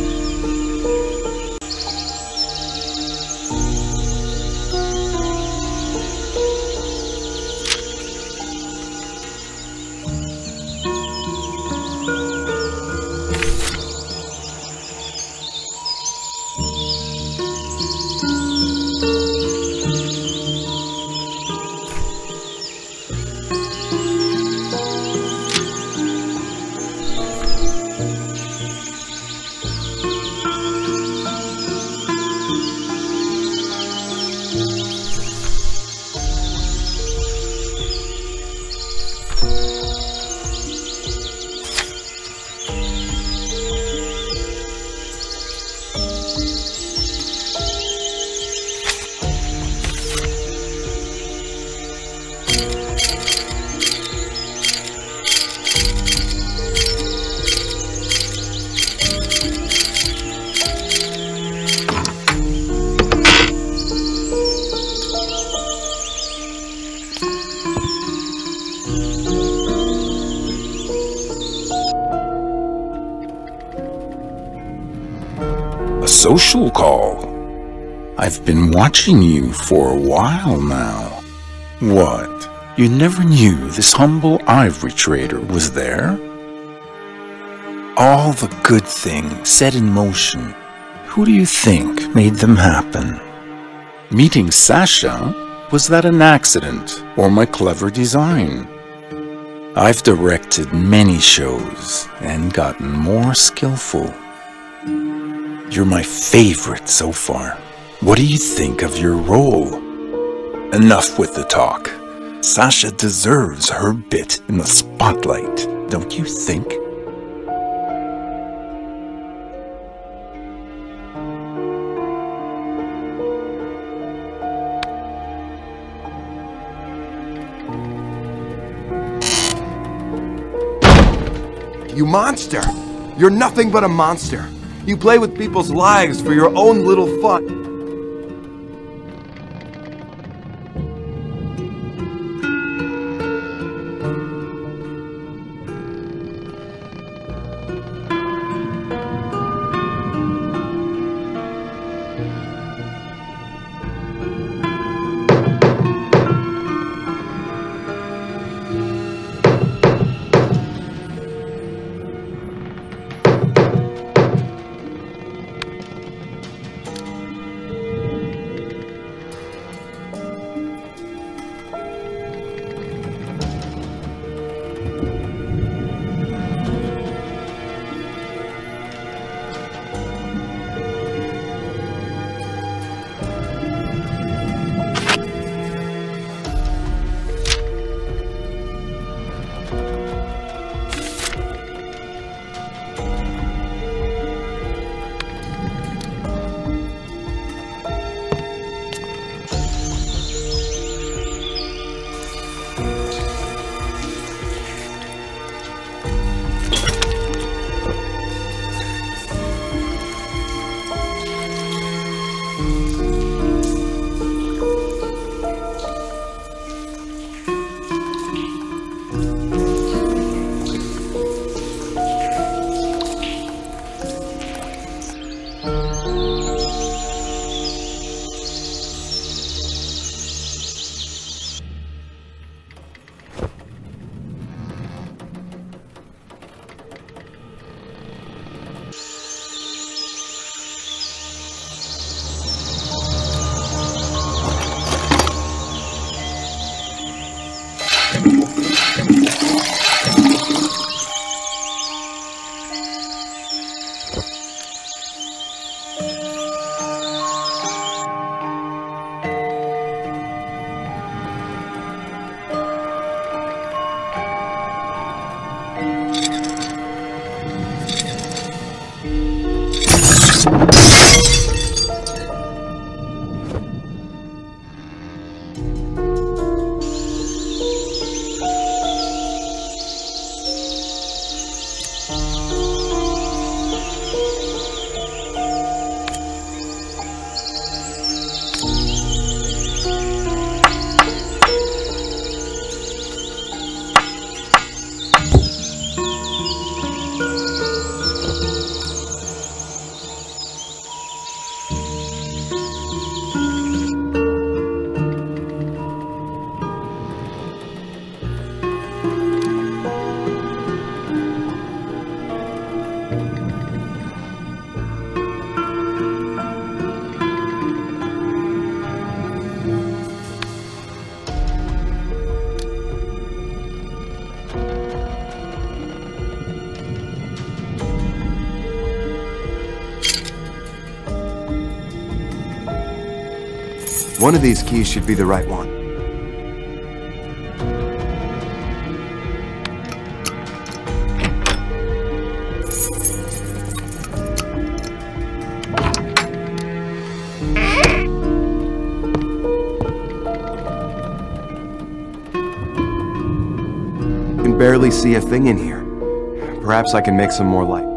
[SPEAKER 5] A social call. I've been watching you for a while now. What? You never knew this humble ivory trader was there? All the good things set in motion. Who do you think made them happen? Meeting Sasha? Was that an accident or my clever design? I've directed many shows and gotten more skillful. You're my favorite so far. What do you think of your role? Enough with the talk. Sasha deserves her bit in the spotlight, don't you think?
[SPEAKER 1] You monster! You're nothing but a monster. You play with people's lives for your own little fun. One of these keys should be the right one. I can barely see a thing in here. Perhaps I can make some more light.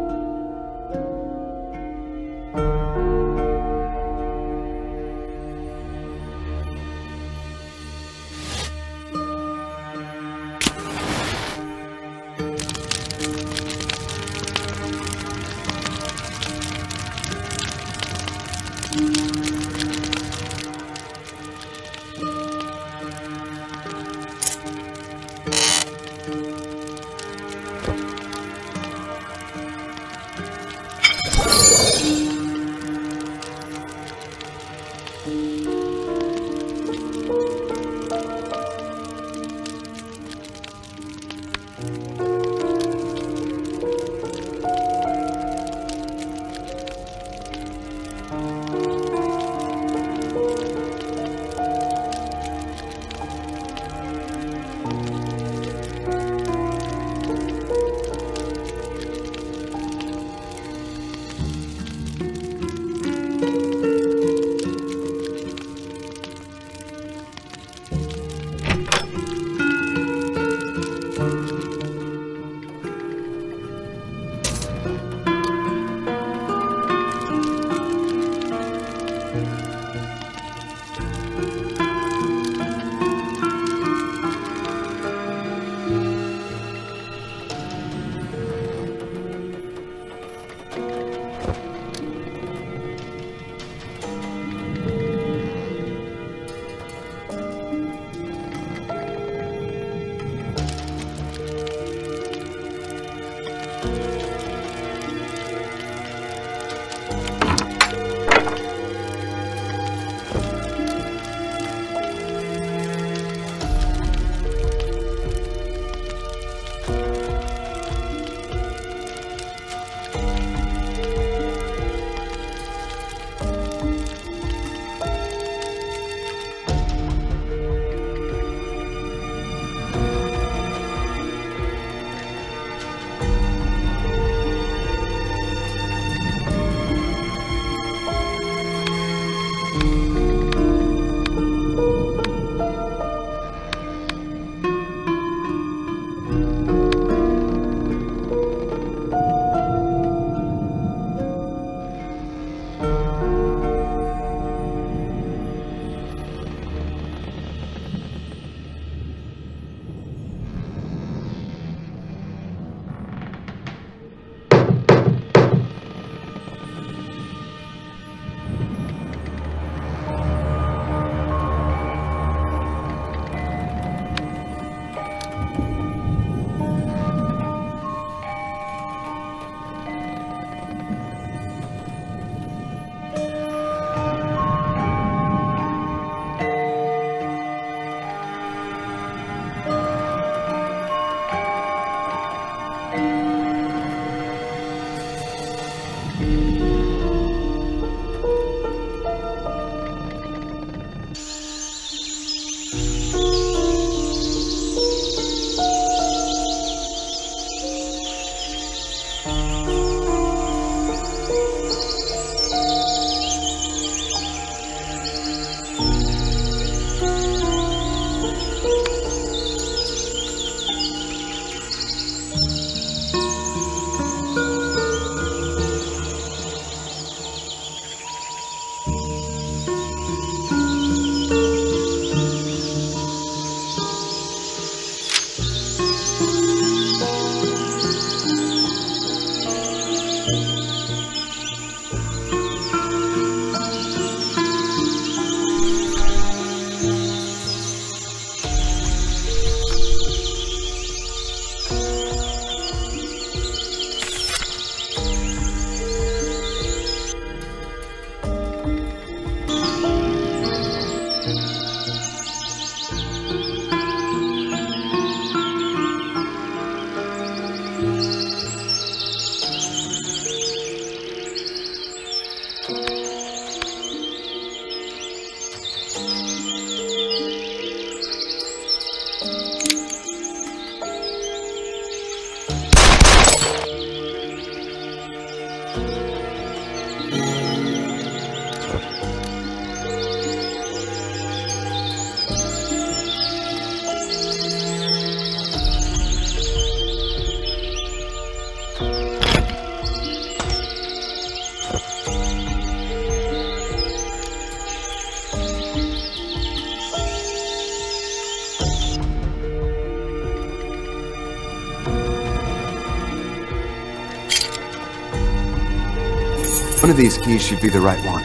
[SPEAKER 1] One of these keys should be the right one.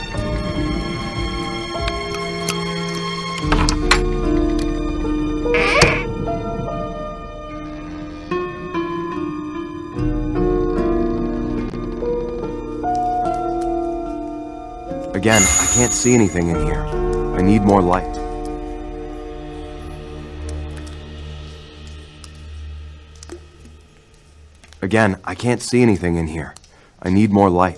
[SPEAKER 1] Again, I can't see anything in here. I need more light. Again, I can't see anything in here. I need more light.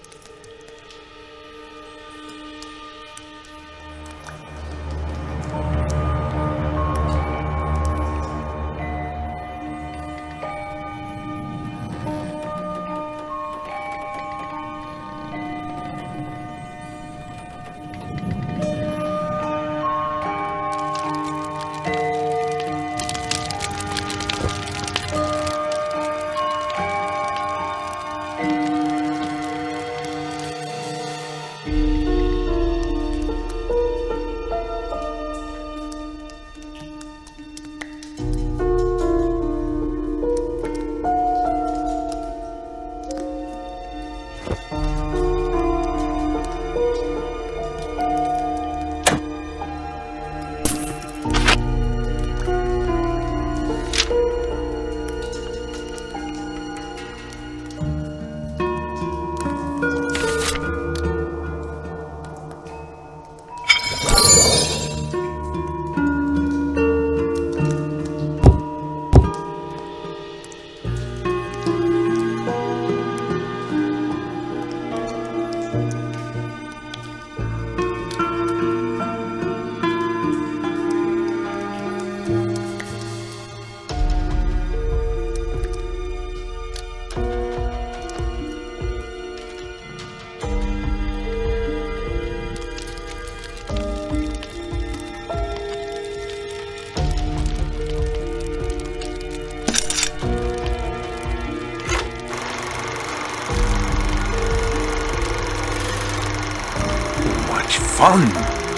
[SPEAKER 5] Fun!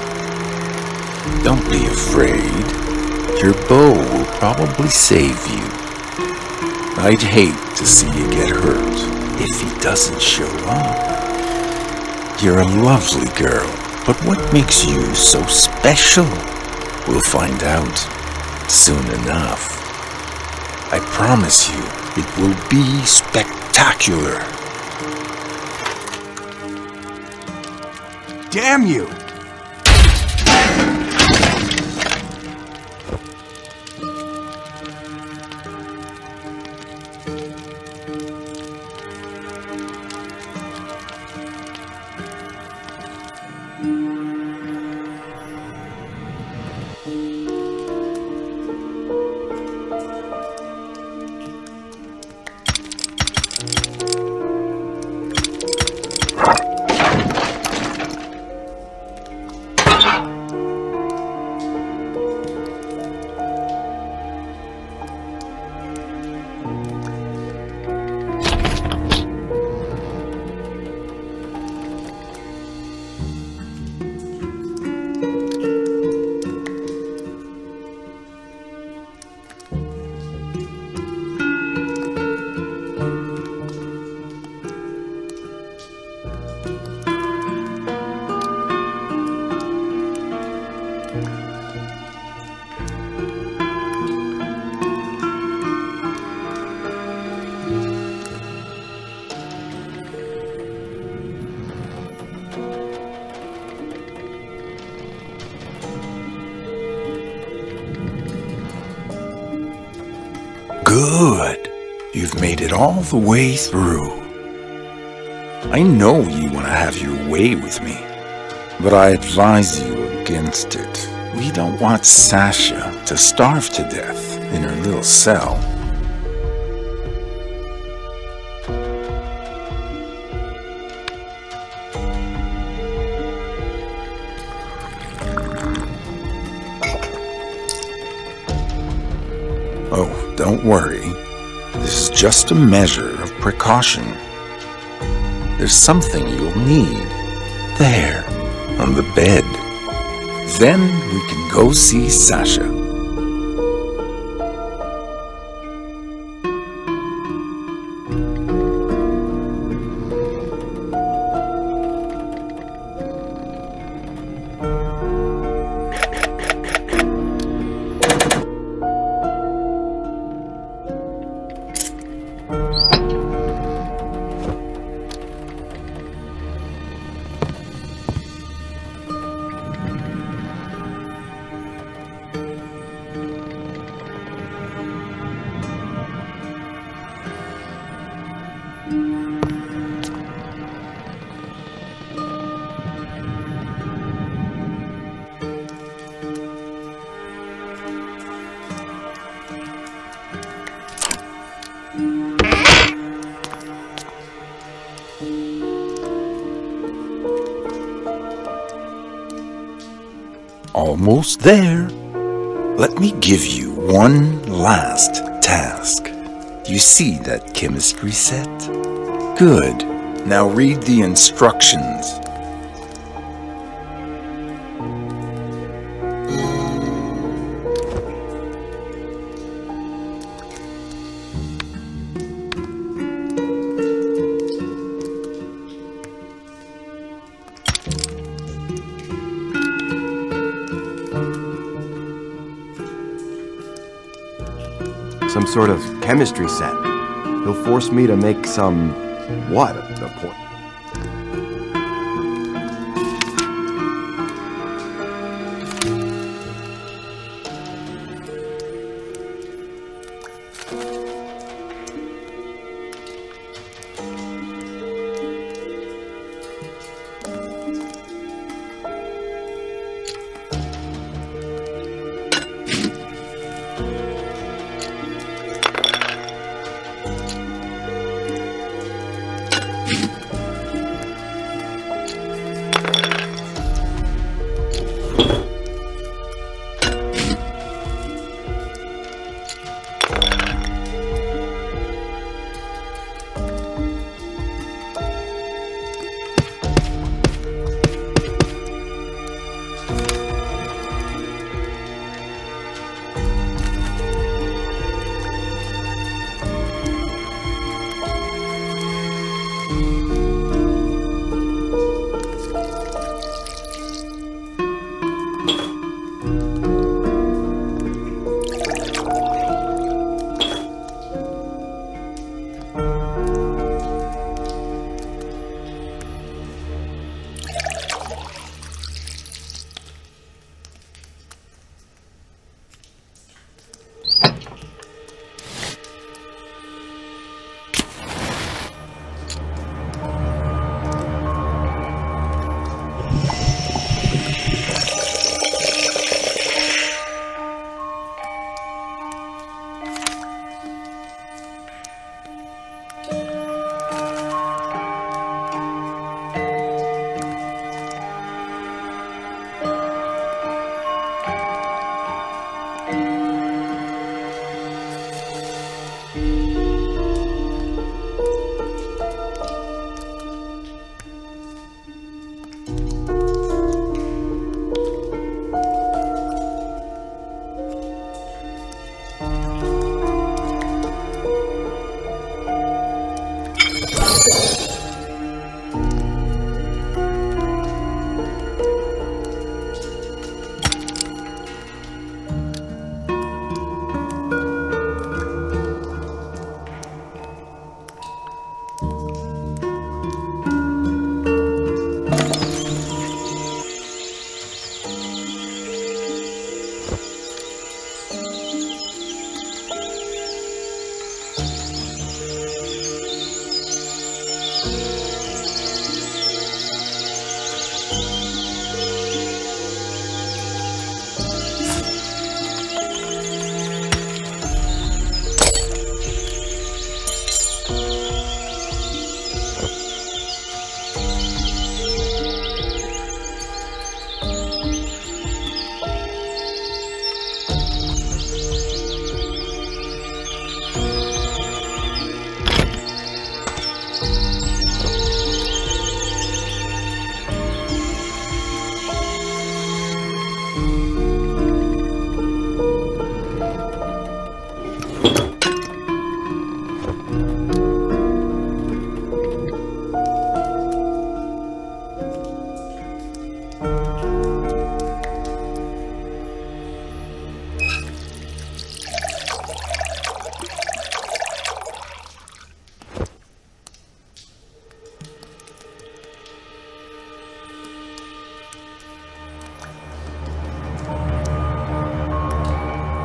[SPEAKER 5] Don't be afraid. Your bow will probably save you. I'd hate to see you get hurt if he doesn't show up. You're a lovely girl, but what makes you so special? We'll find out soon enough. I promise you, it will be spectacular.
[SPEAKER 1] Damn you!
[SPEAKER 5] Good. You've made it all the way through. I know you want to have your way with me, but I advise you against it. We don't want Sasha to starve to death in her little cell. Don't worry. This is just a measure of precaution. There's something you'll need. There, on the bed. Then we can go see Sasha. Almost there. Let me give you one last task. You see that chemistry set? Good. Now read the instructions.
[SPEAKER 1] Some sort of chemistry set. He'll force me to make some... what? A point.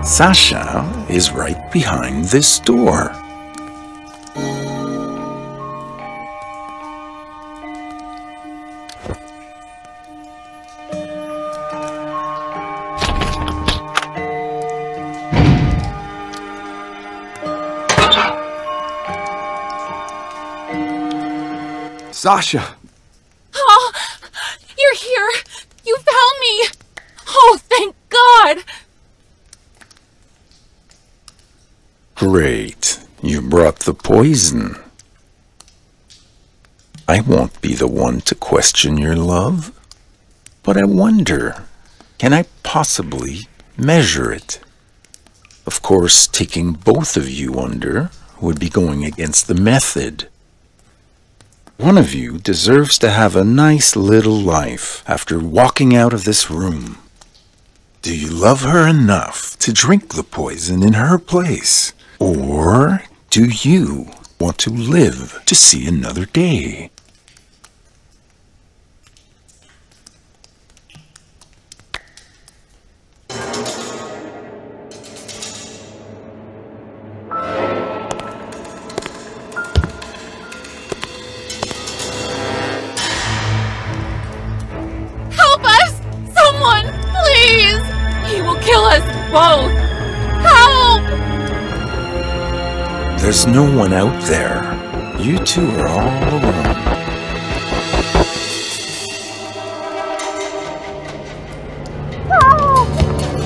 [SPEAKER 5] Sasha is right behind this door.
[SPEAKER 1] Sasha!
[SPEAKER 10] Oh, you're here! You found me! Oh, thank God!
[SPEAKER 5] Great. You brought the poison. I won't be the one to question your love, but I wonder, can I possibly measure it? Of course, taking both of you under would be going against the method. One of you deserves to have a nice little life after walking out of this room. Do you love her enough to drink the poison in her place? Or do you want to live to see another day?
[SPEAKER 10] Both! Help!
[SPEAKER 5] There's no one out there. You two are all alone.
[SPEAKER 7] Help!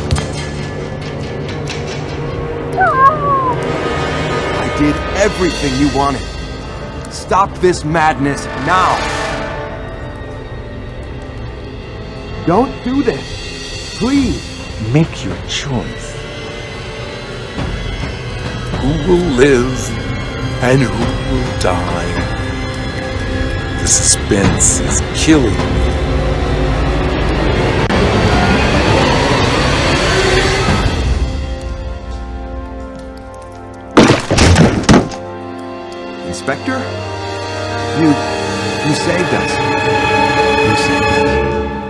[SPEAKER 7] Help!
[SPEAKER 1] I did everything you wanted. Stop this madness now! Don't do this! Please!
[SPEAKER 5] Make your choice. Who will live and who will die? The suspense is killing me.
[SPEAKER 1] Inspector? You... you saved us. You saved us.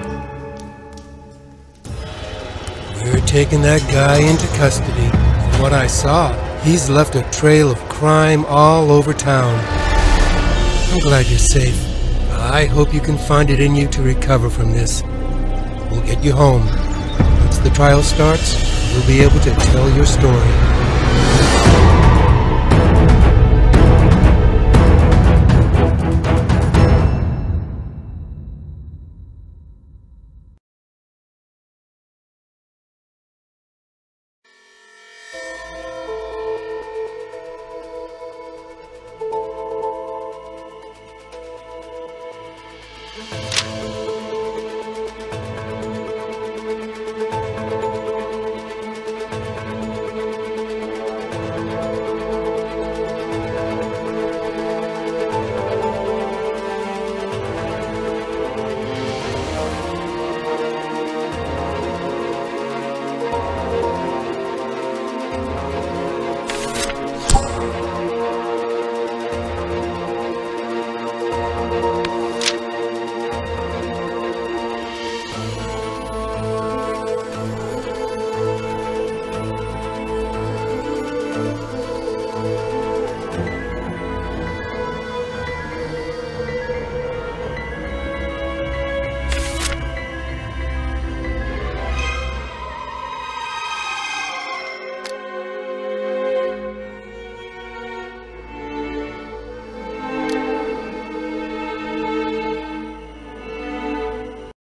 [SPEAKER 3] We're taking that guy into custody. From what I saw, he's left a trail of crime all over town. I'm glad you're safe. I hope you can find it in you to recover from this. We'll get you home. Once the trial starts, we'll be able to tell your story.